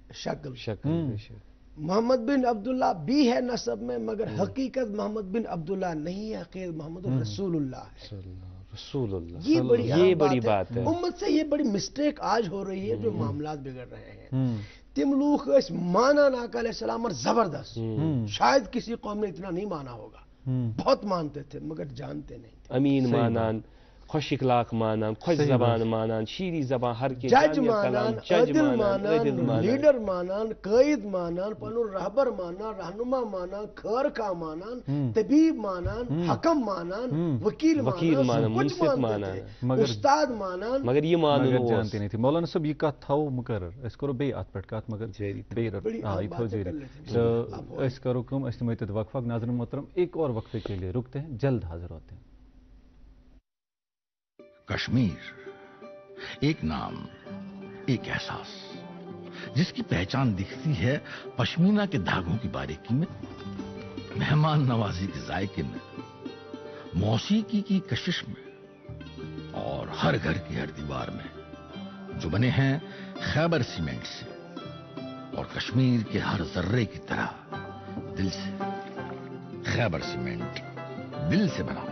شکل شکل بے شک محمد بن عبداللہ بھی ہے نسب میں، مگر حقیقت محمد بن عبداللہ نہیں ہے، حقیقت محمد رسول اللہ ہے. رسول اللہ یہ بڑی یہ اہم بڑی بات ہے. امت سے یہ بڑی مسٹیک آج ہو رہی ہے، جو معاملات بگڑ رہے ہیں. تم لوگ اس مانا آقا علیہ السلام اور زبردست، شاید کسی قوم نے اتنا نہیں مانا ہوگا، بہت مانتے تھے مگر جانتے نہیں تھے. امین مانان، خوش اخلاق مانان، خوش زبان مانان، شیریں زبان، ہر کے جج مانان، عادل مانان، لیڈر مانان، قائد مانان، پنن رہبر مانان، رہنما مانان، خیر کا مانان، طبیب مانان، حکم مانان، وکیل مانان، کچھ مانتے تھے، استاد مانان، مگر یہ مانن جانتے نہیں تھے. مولانا صاحب یہ کت تھو مقرر، اس کرو بی ات پٹ کت مگر یہ تھو جاری. تو اس کرو کم، اس نمو تت وقفہ. ناظرین محترم ایک اور وقفے کے لیے رکتے ہیں، جلد حاضر ہوتے ہیں. کشمیر، ایک نام، ایک احساس، جس کی پہچان دکھتی ہے پشمینہ کے دھاگوں کی باریکی میں، مہمان نوازی کے ذائقے میں، موسیقی کی کشش میں، اور ہر گھر کی ہر دیوار میں، جو بنے ہیں خیبر سیمنٹ سے اور کشمیر کے ہر ذرے کی طرح دل سے. خیبر سیمنٹ، دل سے بنا.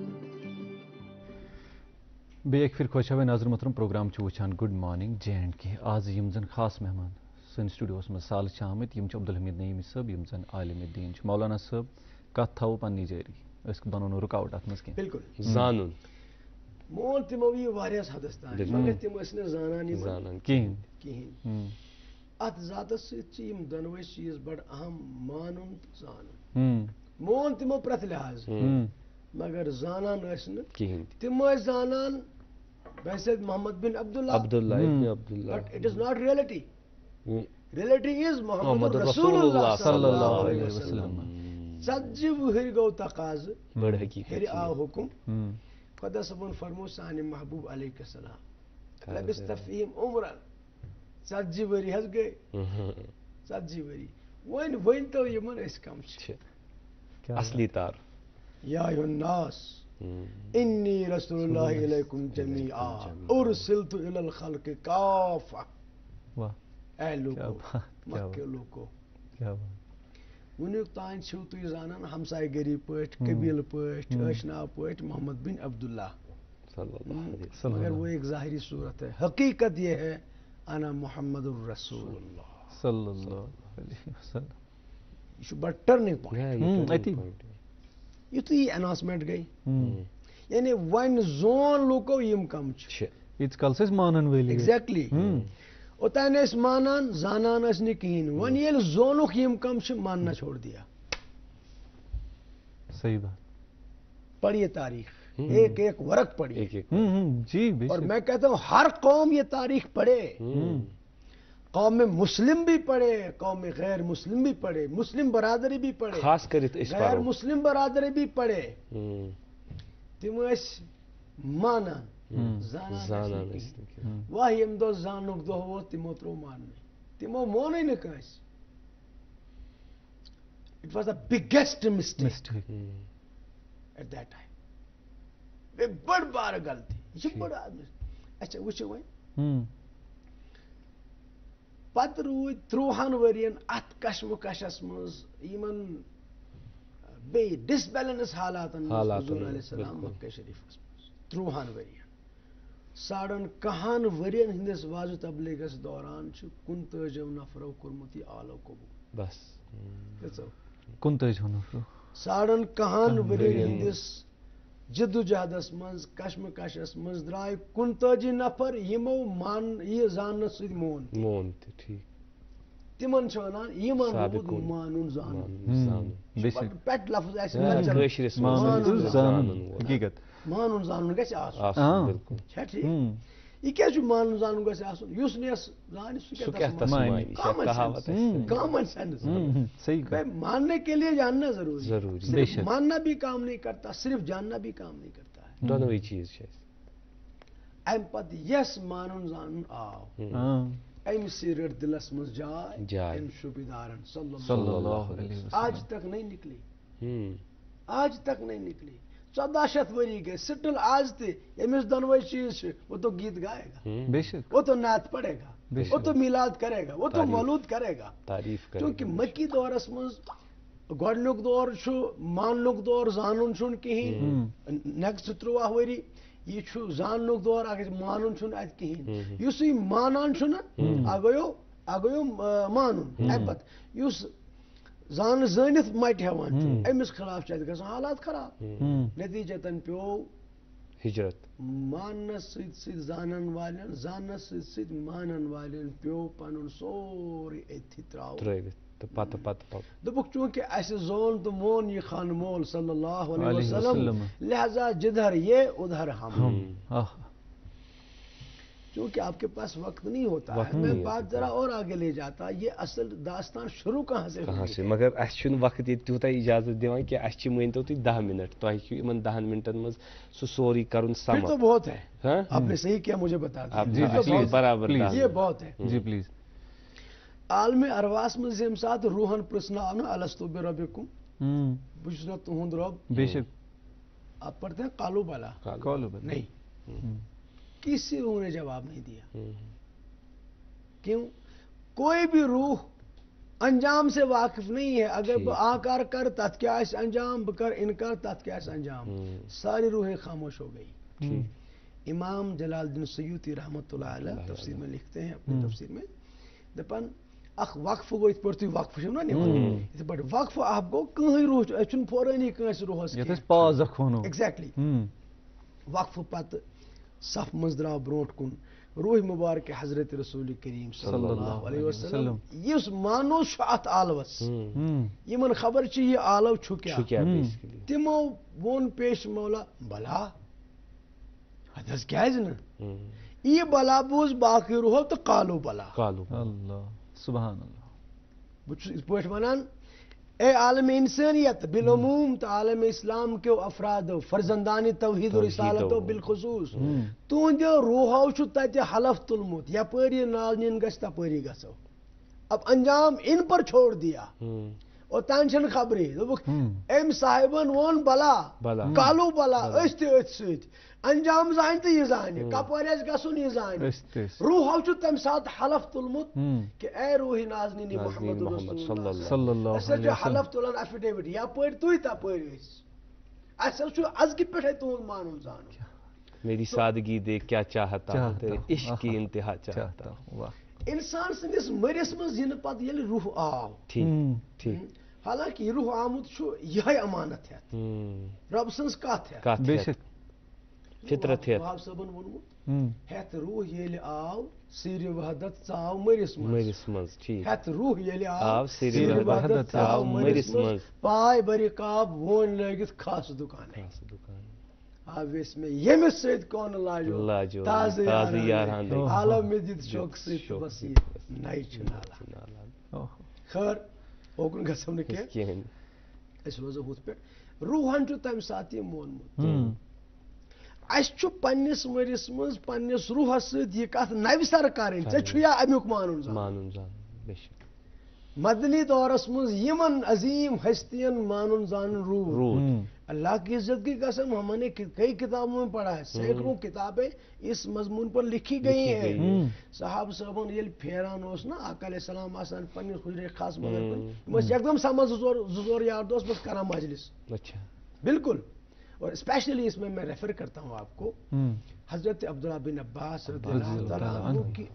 بے ایک پھر خوش ہوئے ناظر محترم پروگرام وچان گڈ مارننگ جے اینڈ کے. آج یم زن خاص مہمان سن سٹوڈیوس میں سال آمت، یم عبدالحمید نعیمی صاحب، یم زن عالم دین. مولانا صاحب کت تھو پننی جاری، اس بنو رکاوٹ ات مز کی. بالکل زانن مون تمو یہ واریاس حدس تان، مگر تم ٲسۍ نہٕ زانان کہین کہین. ات ذاتس سۭتۍ یم دۄنوے چیٖز بڑٕ اہم، مانُن تہٕ زانُن. مون تمو پرٛٮ۪تھ لحاظ، مگر زانان ٲسۍ نہٕ کہین. تم ٲسۍ زانان بحثیت محمد بن عبداللہ، عبداللہ ابن Abdullah, but it is not reality. Reality is Muhammad رسول اللہ صلی اللہ علیہ وسلم. 40 وہر گو تقاضہٕ، بڑ حقیقت پھر آو حکم. خدا صبن فرمو سانہِ محبوب علیہ السلام لبست فیہم عمرن. 40 ؤری حظ گٔے، 40 ؤری. وۄنۍ ؤنۍتو یِمن أسۍ کم چھِ. اصلی تار. یا ایھا الناس انی رسول اللہ الیکم جمیعا ارسلت الی الخلق کافہ. اے لوگو، مکہ لوگو، ونیُک تانۍ چھِو تُہۍ زانان ہمسایہِ گری پٲٹھۍ، قبیلہٕ پٲٹھۍ، ٲشناو پٲٹھۍ محمد بن عبداللہ، مگر وہ ایک ظاہری صورت ہے. حقیقت یہ ہے انا محمد الرسول اللہ صلی اللہ علیہ وسلم. یہ چھُ بڑٕ ٹرننگ پوائنٹ. یُتھُے یہ اناؤنسمنٹ گئی، یعنی وۄنۍ زون لوٗکو یِم کم چھِ. ییٖتِس کالس ٲسۍ مانن وٲلی. ایگزیکٹلی. اوٚتانۍ ٲسۍ مانان، زانان ٲسۍ نہٕ کِہیٖنۍ. وۄنۍ ییٚلہِ زونُکھ یِم کم چھِ، ماننا چھوڑ دیا. صحیح بات. پڑھیے تاریخ، ایک ایک ورق پڑھیے. جی اور میں کہتا ہوں ہر قوم یہ تاریخ پڑھے. قوم مسلم بھی پڑھے، قوم غیر مسلم بھی پڑھے، مسلم برادری بھی پڑھے، خاص کرت غیر مسلم برادری بھی پڑھے. تم ٲسۍ مانان، زانان. واہ ییٚمہِ دۄہ زانُک دۄہ ووت تِمو ترٛوو ماننٕے، تِمو مونُے نہٕ کٲنٛسہِ. It was the biggest mistake at that time. بے بڑ بار غلطی. یہ چھِ بڑ آدمی. اچھا وٕچھو وۄنۍ، پتہٕ روٗدۍ 30 ؤرین اتھ کشمکشس منٛز، یِمن بیٚیہِ ڈسبیلنس حالاتن منٛز حضوٗر علیہ السلام مکہ شریفس منٛز 30 ؤرین. 50 ؤرین ہٕنٛدِس واضح تبلیغس دوران چھُ 29 نفرو کوٚرمُت یہِ آلو قبوٗل. بس کٔژو؟ 29 نفرو. 50 ؤرین ہٕنٛدِس جدوجہدس منٛز، کشمکشس منٛز درٛاے 29 نفر یِمو یہِ زاننہٕ سۭتۍ مون تہِ ٹھیٖک. تِمن چھِ ونان یِمن روٗد مانُن زانُن. پٮ۪ٹھ لفظ آسہِ کٲشرِس حقیقت. مانُن زانُن گژھِ آسُن. چھا ٹھیٖک؟ یہ کیا چھُ مانُن زانُن گژھِ آسُن؟ یُس نہٕ یس زانہِ سُہ کامن سینس. ماننے کے لیے جاننا ضروری. صرف ماننا بھی کام نہیں کرتا، صرف جاننا بھی کام نہیں کرتا ہے. دونوے چیز چھِ. امہِ پتہٕ یس مانُن زانُن آو، امہِ سۭتۍ رٔٹ دلس منٛز جاے امہِ شوبیدارن صلی اللہ علیہ وسلم. آج تک نہیں نکلی، آج تک نہیں نکلی. 1400 ؤری گئے، سٹل آج تہِ ییٚمِس دۄنوے چیٖز چھِ، وہ تو گیت گائے گا، بے شک، وہ تو نعت پڑھے گا. وہ تو میلاد کرے گا, وہ تو مولود کرے گا, تعریف کرے کیونکہ مکی دورس مز گۄڈنیُک دور چھُ ماننُک دور زانُن چھُنہٕ کِہیٖنۍ نیکسٹ 13 ؤری یہ چھُ زاننُک دور اگر مانُن چھُنہٕ اَتہِ کِہیٖنۍ یُس یہِ مانان چھُنہٕ اگویو مانُن اَمہِ پتہٕ یُس زٲنِتھ مٹہِ ہٮ۪وان چھُ أمِس خلاف چھِ اَتہِ گژھان حالات خراب نتیٖجتن پیوٚو ہجرت ماننس سۭتۍ سۭتۍ زانن والٮ۪ن زاننس سۭتۍ سۭتۍ مانن والٮ۪ن پیوٚو پنُن سورُے أتھی ترٲوِتھ تہٕ پتہٕ دوٚپُکھ چوٗنٛکہِ اَسہِ زون تہٕ مون یہِ خانہٕ مول صلی اللہ علیہ وسلم لہذا جدھر یہ ادھر ہم. چونکہ آپ کے پاس وقت نہیں ہوتا ہے میں بات ذرا اور آگے لے جاتا یہ اصل داستان شروع کہاں سے مگر اَسہِ چھُنہٕ وقت ییٚتہِ تیوٗتاہ اِجازت دِوان کہِ اَسہِ چھِ مٲنۍتو تُہۍ 10 مِنٹ تۄہہِ چھُ یِمن 10 مِنٹن منٛز سُہ سورُے کَرُن پھر تو بہت ہے آپ نے صحیح کیا مجھے بتا دیا برابر یہ بہت ہے جی پلیز. عالمِ ارواس منٛز ییٚمہِ ساتہٕ روحن پرٛژھنہٕ آو نا الستو بربکم بہٕ چھُس نا تُہُنٛد رۄب بے شک آپ پڑھتے ہیں کالو بالا نہیں کسی روح نے جواب نہیں دیا. کیوں؟ کوئی بھی روح انجام سے واقف نہیں ہے. اگر بہ آکار کر تتھ کیا آسہِ انجام بہ کر انکار تتھ کیا آسہِ انجام. ساری روحیں خاموش ہو گئی. امام جلال الدین سیوطی رحمۃ اللہ علیہ تفسیر میں لکھتے ہیں اپنی تفسیر میں دپان اخ وقف گو یِتھ پٲٹھۍ تُہۍ وقف چھِو نا نِوان یِتھ پٲٹھۍ وقف اکھ گوٚو کٕہٕنۍ روح أسۍ چھُنہٕ فورٲنی کٲنٛسہِ روحس پاز اکھ وَنو ایگزیکٹلی وقفہٕ پتہٕ صف منٛز درٛاو برونٛٹھ کُن روح مبارک حضرت رسول کریم صلی اللہ علیہ وسلم یُس مانوس چھُ اتھ عالمس یِمن خبر چھِ یہِ عالم چھُ کیٛاہ تِمو ووٚن پیش مولا بلا حضرت کیٛازِ نہٕ یہِ بلا بوٗز باقٕے روحو تہٕ قالو بلا اللہ سبحان اللہ. بہٕ چھُس یِتھ پٲٹھۍ وَنان اے عالم انسانیت بالعموم تہٕ عالم اسلام کیو افرادو فرزندان توحید و رسالتو بالخصوص تُہنٛدیو روحو چھُ تتہِ حلف تُلمُت یپٲرۍ یہِ نال نِن گژھِ تپٲری گژھو اب انجام ان پر چھوڑ دیا اوٚتانۍ چھنہٕ خبرے دوٚپُکھ أمۍ صاحبن ووٚن بلا کالو بلا أسۍ تہِ أتھۍ سۭتۍ انجام زانہِ تہٕ یہِ زانہِ کپٲرۍ آسہِ گژھُن یہِ زانہِ روحو چھُ تمہِ ساتہٕ حلف تُلمُت کہ اے روحی نازنینی محمد رسول اللہ أسۍ حظ چھِ حلف تُلان ایفِڈیوِٹ یپٲرۍ تُہۍ تپٲرۍ أسۍ اَسہِ حظ چھُ ازکہِ پٮ۪ٹھے تُہُنٛد مانُن زانُن. میری سادگی دیکھ کیا چاہتا تیرے عشق کی انتہا چاہتا. انسان سٕنٛدِس مٔرِس منٛز یِنہٕ پتہٕ ییٚلہِ روح آو حالانکہِ یہِ روح آمُت چھُ یِہے امانت ہٮ۪تھ رۄب سٕنٛز کتھ ہٮ۪تھ فطرت وہاب صٲبن ووٚنمُت ہٮ۪تھ روح ییٚلہِ آو سیٖرِ وحدت ژاو مٔرِس منٛز ہٮ۪تھ روح ییٚلہِ آو سیٖرِ وحدت ژاو مٔرِس منٛز پاے بٔرِ کاب وونۍ لٲگِتھ کھس دُکانے آو ویس مےٚ ییٚمِس سۭتۍ کون لاجو تازٕ یاران عالم مےٚ دِتھ شوقہٕ سۭتۍ تہٕ بس یہِ نَیہِ چھُ نالہ. خٲر اوکُن گژھو نہٕ کینٛہہ أسۍ روزو ہُتھ پٮ۪ٹھ روحن چھُ تمہِ ساتہٕ یہِ مونمُت اَسہِ چھُ پننِس ؤرِس منٛز پننِس روحس سۭتۍ یہِ کتھ نوِ سر کرٕنۍ ژےٚ چھُیا امیُک مانُن زانُن. مدنی دورس منٛز یِمن عظیٖم ہستین مانُن زانُن روٗد اللہ کی عزت کی قسم ہم نے کئی کتابوں میں پڑھا ہے سینکڑوں کتابیں اس مضمون پر لکھی گئی ہیں. صاحب صٲبن ییٚلہِ پھیران اوس نا آقا علیہ السلام آسان پننِس حجرے خاص منٛز یِم ٲسۍ یکدم سمان زٕ ژور یار دوس پتہٕ کران مجلس بالکل. اور اسپیشلی اس میں ریفر کرتا ہوں آپ کو حضرت عبداللہ بن عباس رضی اللہ تعالیٰ عنہ کی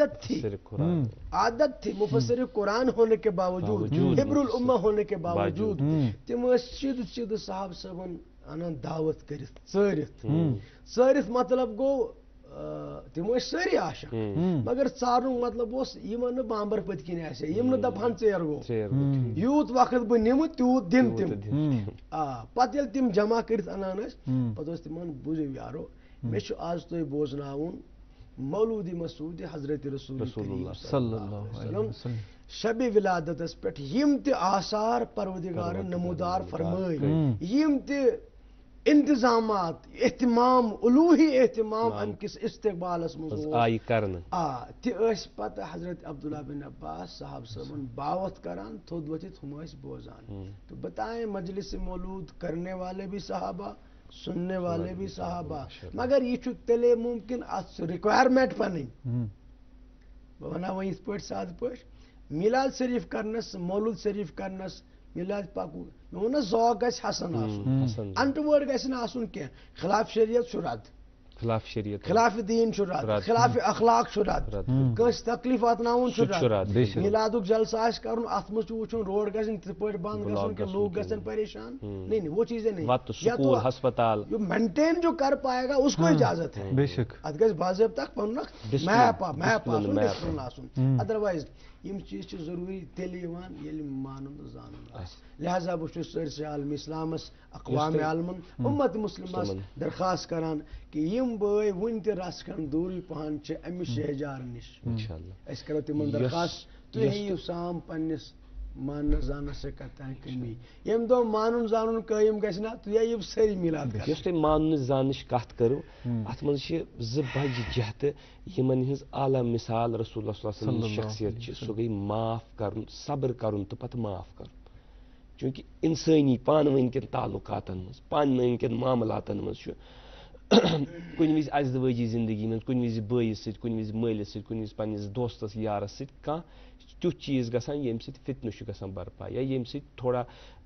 عادت تھی مفسر قرآن ہونے کے باوجود حبر الامہ ہونے کے باوجود تم سیدھ صاحب صٲبن انان دعوت کرتھ ژٲرِتھ مطلب گوٚو تم ٲسۍ سٲری عاشق مگر ژارنُک مطلب اوس یِمن نہٕ بامبر پٔتۍ کِنۍ آسہِ یِم نہٕ دپہن ژیر گوٚو یوٗت وقت بہٕ نِمہٕ تیوٗت دِنۍ تِم پتہٕ ییٚلہِ تِم جمع کٔرِتھ انان ٲسۍ پتہٕ اوس تِمن بوٗزِو یارو مےٚ چھُ آز تۄہہِ بوزناوُن مولوٗدِ مسعوٗدِ حضرت رسول کریم صلی اللہ علیہ وسلم شبِ ولادتس پٮ۪ٹھ یِم تہِ آثار پروردگارن نمودار فرمٲے یِم تہِ انتظامات اہتمام الوٗہی اہتمام امہِ کِس استقبالس منٛز آیہِ کرنہٕ تہِ ٲسۍ پتہٕ حضرت عبداللہ بن عباس صاحب صٲبن باوت کران تھوٚد ؤتھِتھ ہُم ٲسۍ بوزان تو بتائیں مجلس مولود کرنے والے بھی صحابہ سننے والے بھی صحابہ مگر یہ چھُ تیٚلے ممکن اتھ ریکوائرمنٹ پنٕنۍ بہٕ وَنہٕ وۄنۍ یِتھ پٲٹھۍ سادٕ پٲٹھۍ میلاد شریف کرنس مولوٗد شریف کرنس میلاد پاک مےٚ ووٚن نہ ذوق گژھِ حسن آسُن انٹہٕ گژھِ نہٕ آسُن کینٛہہ خلاف شریعت چھُ رد خلاف شریعت خلاف دیٖن چھُ رد خلاف اخلاق چھُ رد کٲنٛسہِ تکلیٖف واتناوُن چھُ رد میلادُک جلسہٕ آسہِ کرُن اتھ منٛز چھُ وٕچھُن روڈ گژھن تِتھ پٲٹھۍ بنٛد گژھُن کہِ لوٗکھ گژھن پریشان نہیں وہ چیزیں نہیں سکوٗل ہسپتال جو مینٹین جو کر پائے گا اس کو اجازت ہے بے شک اتھ گژھِ باضٲبطہ پنُن اکھ میپ آسُن ڈسپلن آسُن ادروایز یِم چیٖز چھِ ضروٗری تیٚلہِ یِوان ییٚلہِ مانُن تہٕ زانُن آسہِ لہذا بہٕ چھُس سٲرسٕے عالمِ اسلامس اقوامِ عالمن اُمت مُسلمس درخواست کران کہِ یِم بٲے وُنہِ تہِ رژھ کھنڈ دوٗرٕے پہن چھِ امہِ شہجار نِش أسۍ کرو تِمن درخواست تُہۍ ہیٚیِو سام پننِس ماننہٕ زانس سے کرتا ہے کمی ییٚمہِ دۄہ مانُن زانُن قٲیِم گژھِ نا تُہۍ ہیٚیِو سٲری میلاد کرنہِ. یۄس تۄہہِ ماننہٕ زاننٕچ کتھ کٔرٕو اتھ منٛز چھِ زٕ بجہِ جہتہٕ یِمن ہٕنٛز اعلیٰ مثال رسول اللہ صلی اللہ علیہ وسلم شخصیت چھِ سُہ گٔے معاف کرُن صبر کرُن تہٕ پتہٕ معاف کرُن چوٗنٛکہِ انسٲنی پانہٕ ؤنۍ کٮ۪ن تعلقاتن منٛز پانہٕ ؤنۍ کٮ۪ن معاملاتن منٛز چھُ کُنہِ وِزِ ازدوٲجی زندگی منٛز کُنہِ وِزِ بٲیِس سۭتۍ کُنہِ وِزِ مٲلِس سۭتۍ کُنہِ وِزِ پننِس دوستس یارس سۭتۍ کانٛہہ تیُتھ چیٖز گژھان ییٚمہِ سۭتۍ فتنہٕ چھُ گژھان برپا یا ییٚمہِ سۭتۍ تھوڑا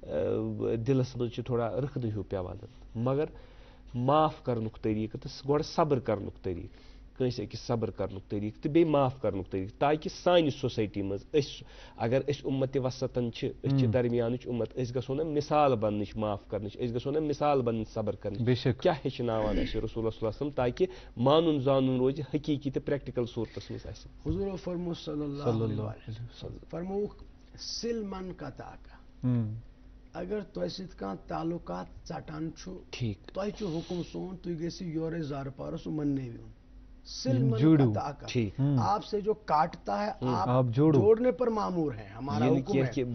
دِلس منٛز چھُ تھوڑا رٕکھدٕ ہیوٗ پیوان مگر معاف کرنُک طٔریٖقہٕ تہٕ گۄڈٕ صبر کرنُک طٔریٖقہٕ کٲنٛسہِ أکِس صبر کرنُک طٔریٖقہٕ تہٕ بیٚیہِ معاف کرنُک طٔریٖقہٕ تاکہِ سانہِ سوسایٹی منٛز أسۍ اگر أسۍ اُمتِ وسطن چھِ أسۍ چھِ درمیانٕچ اُمت أسۍ گژھو نہ مثال بننٕچ معاف کرنٕچ أسۍ گژھو نہ مثال بننٕچ صبر کرنٕچ کیاہ ہیٚچھناوان اَسہِ رسول اللہ صلی اللہ علیہ وسلم تاکہِ مانُن زانُن روزِ حقیٖقی تہٕ پریکٹِکل صوٗرتس منٛز اَسہِ حضوٗرو فرموو صلی اللہ علیہ وسلم فرمووُکھ سِل من قطعک اگر تۄہہِ سۭتۍ کانٛہہ تعلقات ژٹان چھُ ٹھیٖک تۄہہِ چھُ حُکُم سون تُہۍ گٔژھِو یورے زارٕ پارس سُہ مننٲوِن سِل من قطعک آپ سے جو کاٹتا ہے آپ جوڑنے پر معمور ہیں ہمارا حکم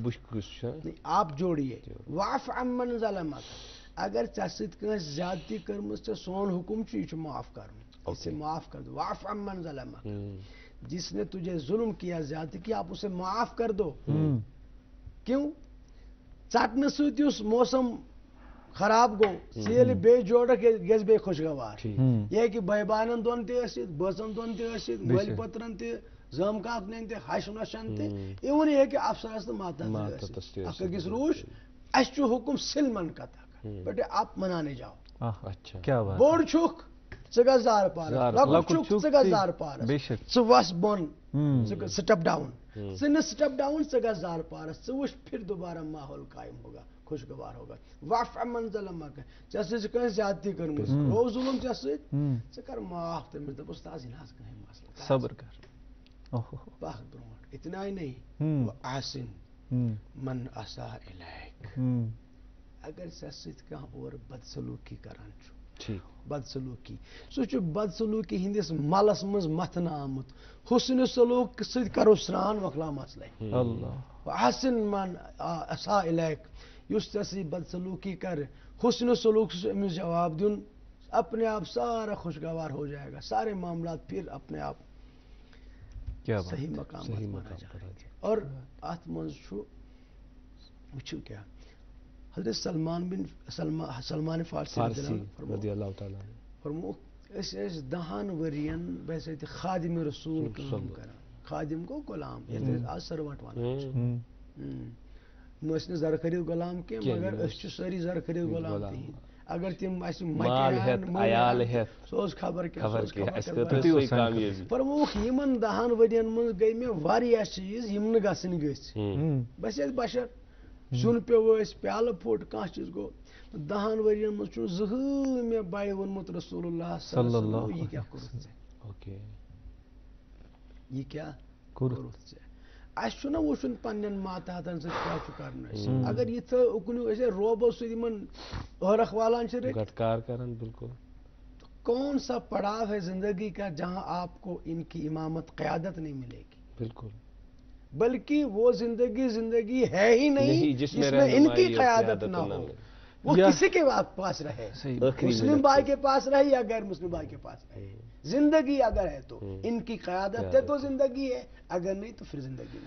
ہے آپ جوڑیے واعف عمن ظلمک اگر ژےٚ سۭتۍ کٲنٛسہِ زیادتی کٔرمٕژ ژےٚ سون حُکم چھُ یہِ چھُ معاف کرُن اسے معاف کر دو واعف عمن ظلمک جس نے تجھے ظلم کیا زیادتی کیا آپ اسے معاف کر دو کیوں ژٹنہٕ سۭتۍ یُس موسم خراب گوٚو سُہ ییٚلہِ بیٚیہِ جوڑکھ گژھِ بیٚیہِ خۄشگوار یہِ ہیٚکہِ بٲے بارنٮ۪ن دۄن تہِ ٲسِتھ بٲژن دۄن تہِ ٲسِتھ مٲلۍ پٔترن تہِ زٲم کاکنٮ۪ن تہِ ہش نۄشن تہِ اِوٕن یہِ ہیٚکہِ افسرس تہٕ ماتحت ٲسِتھ اکھ أکِس روٗش اَسہِ چھُ حُکُم سِل من قطعک بیٹے آپ منانے جاؤ بوٚڑ چھُکھ ژٕ گژھ زارٕ پارس لۄکُٹ چھُکھ ژٕ گژھ زارٕ پارس ژٕ وس بۄن ژٕ سٹپ ڈاوُن ژٕ نہٕ سٹپ ڈاوُن ژٕ گژھ زارٕ پارس ژٕ وٕچھ پھر دوبارہ ماحول قائم ہوگا خوشگوار ہوگا واعف عمن ظلمک ژےٚ سۭتۍ چھِ کٲنٛسہِ زیادتی کٔرمٕژ گوٚو ظُلم ژےٚ سۭتۍ ژٕ کر معاف تٔمِس دَپُس تازٕ نہ حظ کٕہٕنۍ مسلہٕ صبر کر پکھ برونٛٹھ اتنا نہیں آسِن من اسا الیک اگر ژےٚ سۭتۍ کانٛہہ اورٕ بدسلوٗکی کران چھُ بدسلوٗکی سُہ چھُ بدسلوٗکی ہٕنٛدِس ملس منٛز متھنہٕ آمُت حُسنِ سلوٗک سۭتۍ کرو سرٛان مۄکلاو مسلے حسن من اسا الیک یُس ژےٚ سۭتۍ بدسلوٗکی کرِ حُسنِ سلوٗک چھُ أمِس جواب دیُن اپنے آپ سارا خوشگوار ہو جائے گا سارے معاملات پھر اپنے آپ صحیح مقام اور اتھ منٛز چھُ وٕچھِو کیٛاہ حضرت سلمان فارسی فرمووُکھ أسۍ ٲسۍ 10 ؤرین بحیثیتِ خادِمِ رسوٗل کٲم کران خادِم گوٚو غلام ییٚلہِ أسۍ آز سٔروَنٹ ونان چھِ یِم ٲسۍ نہٕ زرٕ خٔریٖد غلام کینٛہہ مگر أسۍ چھِ سٲری زرٕ خٔریٖد غلام تِہِنٛدۍ اگر تِم اَسہِ سُہ اوس خبر کیٛاہ فرمووُکھ یِمن 10 ؤرین منٛز گٔے مےٚ واریاہ چیٖز یِم نہٕ گژھٕنۍ گٔژھۍ بس ییٚلہِ بشر سیُن پیوٚو ٲسۍ پیالہٕ پھوٚٹ کانٛہہ چیٖز گوٚو 10 ؤرین منٛز چھُنہٕ زٕہٕنۍ مےٚ بَڑِ ووٚنمُت رسول اللہ صلی اللہ علیہ وسلم یہِ کیٛاہ کوٚرُتھ ژےٚ یہِ کیٛاہ کوٚرُتھ ژےٚ اَسہِ چھُنہ وٕچھُن پننٮ۪ن ماتحتن سۭتۍ کیٛاہ چھُ کرُن اَسہِ اگر یِتھٕ اُکنُے أسۍ روبو سۭتۍ یِمن ٲرکھ والان چھِ بالکل کون سا پڑاؤ ہے زندگی کا جہاں آپ کو ان کی امامت قیادت نہیں ملے گی بالکل بلکہ وہ زندگی ہے ہی نہیں جس میں ان کی قیادت نہ ہو وہ کسی کے پاس رہے مسلم بھائی کے پاس رہے یا غیر مسلم بھائی کے پاس رہے زندگی اگر ہے تو ان کی قیادت ہے تو زندگی ہے اگر نہیں تو پھر زندگی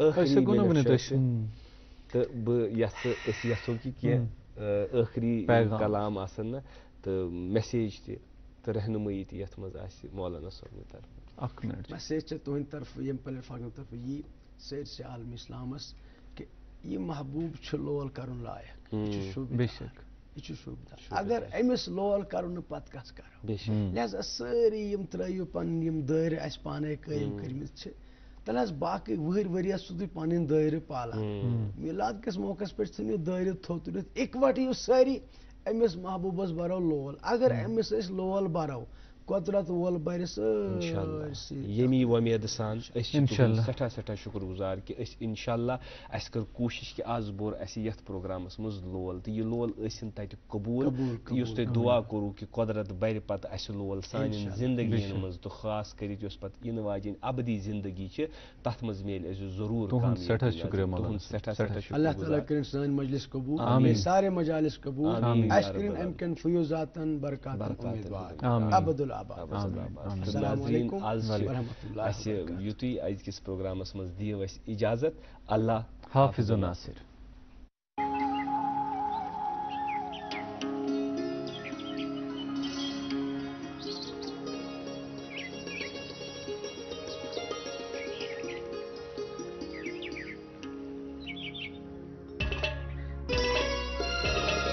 تہٕ بہٕ یژھٕ أسۍ یژھو کہِ کینٛہہ ٲخری کلام آسن نہ تہٕ میسیج تہِ تہٕ رہنُمٲیی تہِ یتھ منٛز آسہِ مولانا صٲبنہِ طرفہٕ اکھ منٹ میسیج تہند طرف یم پلیٹ فارم طرف یہ سٲرسٕے عالم اسلامس کہ یہ محبوب لول کرن لائق بے شک یہ شوبدار اگر امس لول کرو پتہ کس کرو لہذا ساری یم ترٲیو پن یم دٲیرٕ اس پانے قٲیم کٔرمٕتۍ تیٚلہِ حظ باقٕے وٕہٕرۍ ؤری سیوٚدُے پنٕنۍ دٲیرٕ پالان میلاد کِس موقعس پٮ۪ٹھ ژھٕنِو دٲیرٕ تھوٚد تُلِتھ اِکوٹہٕ یِیِو سٲری أمِس محبوٗبس بَرو لول اگر أمِس أسۍ لول بَرو قۄدرت وول بَرِ سٲرسٕے ییٚمی وۄمید سان أسۍ چھِ تُہُنٛد سٮ۪ٹھاہ سٮ۪ٹھاہ شُکر گُزار کہِ أسۍ اِنشاءاللہ اَسہِ کٔر کوٗشِش کہِ آز بوٚر اَسہِ یَتھ پروگرامس منٛز لول تہٕ یہِ لول ٲسِن تَتہِ قبوٗل تہٕ یُس تۄہہِ دُعا کوٚروٕ کہِ قۄدرت بَرِ پتہٕ اَسہِ لول سانٮ۪ن زندگین منٛز تہٕ خاص کٔرِتھ یۄس پتہٕ یِنہٕ واجیٚنۍ ابدی زندگی چھِ تتھ منٛز میلہِ اَسہِ ضروٗر تُہُنٛد سٮ۪ٹھاہ شُکریہ تُہُنٛد سٮ۪ٹھاہ سٮ۪ٹھاہ شُکر اللہ تعالیٰ کٔرِنۍ سٲنۍ مجلس قبوٗل سارے مجالس قبوٗل اَسہِ کٔرِنۍ اَمہِ کٮ۪ن فیوٗزاتن برکاتن اُمیدوار ابدالآباد السلام علیکم ورحمۃ اللہ اَسہِ یُتُے أزکِس پروگرامس منٛز دِیِو اَسہِ اِجازت اللہ حافظ ناصر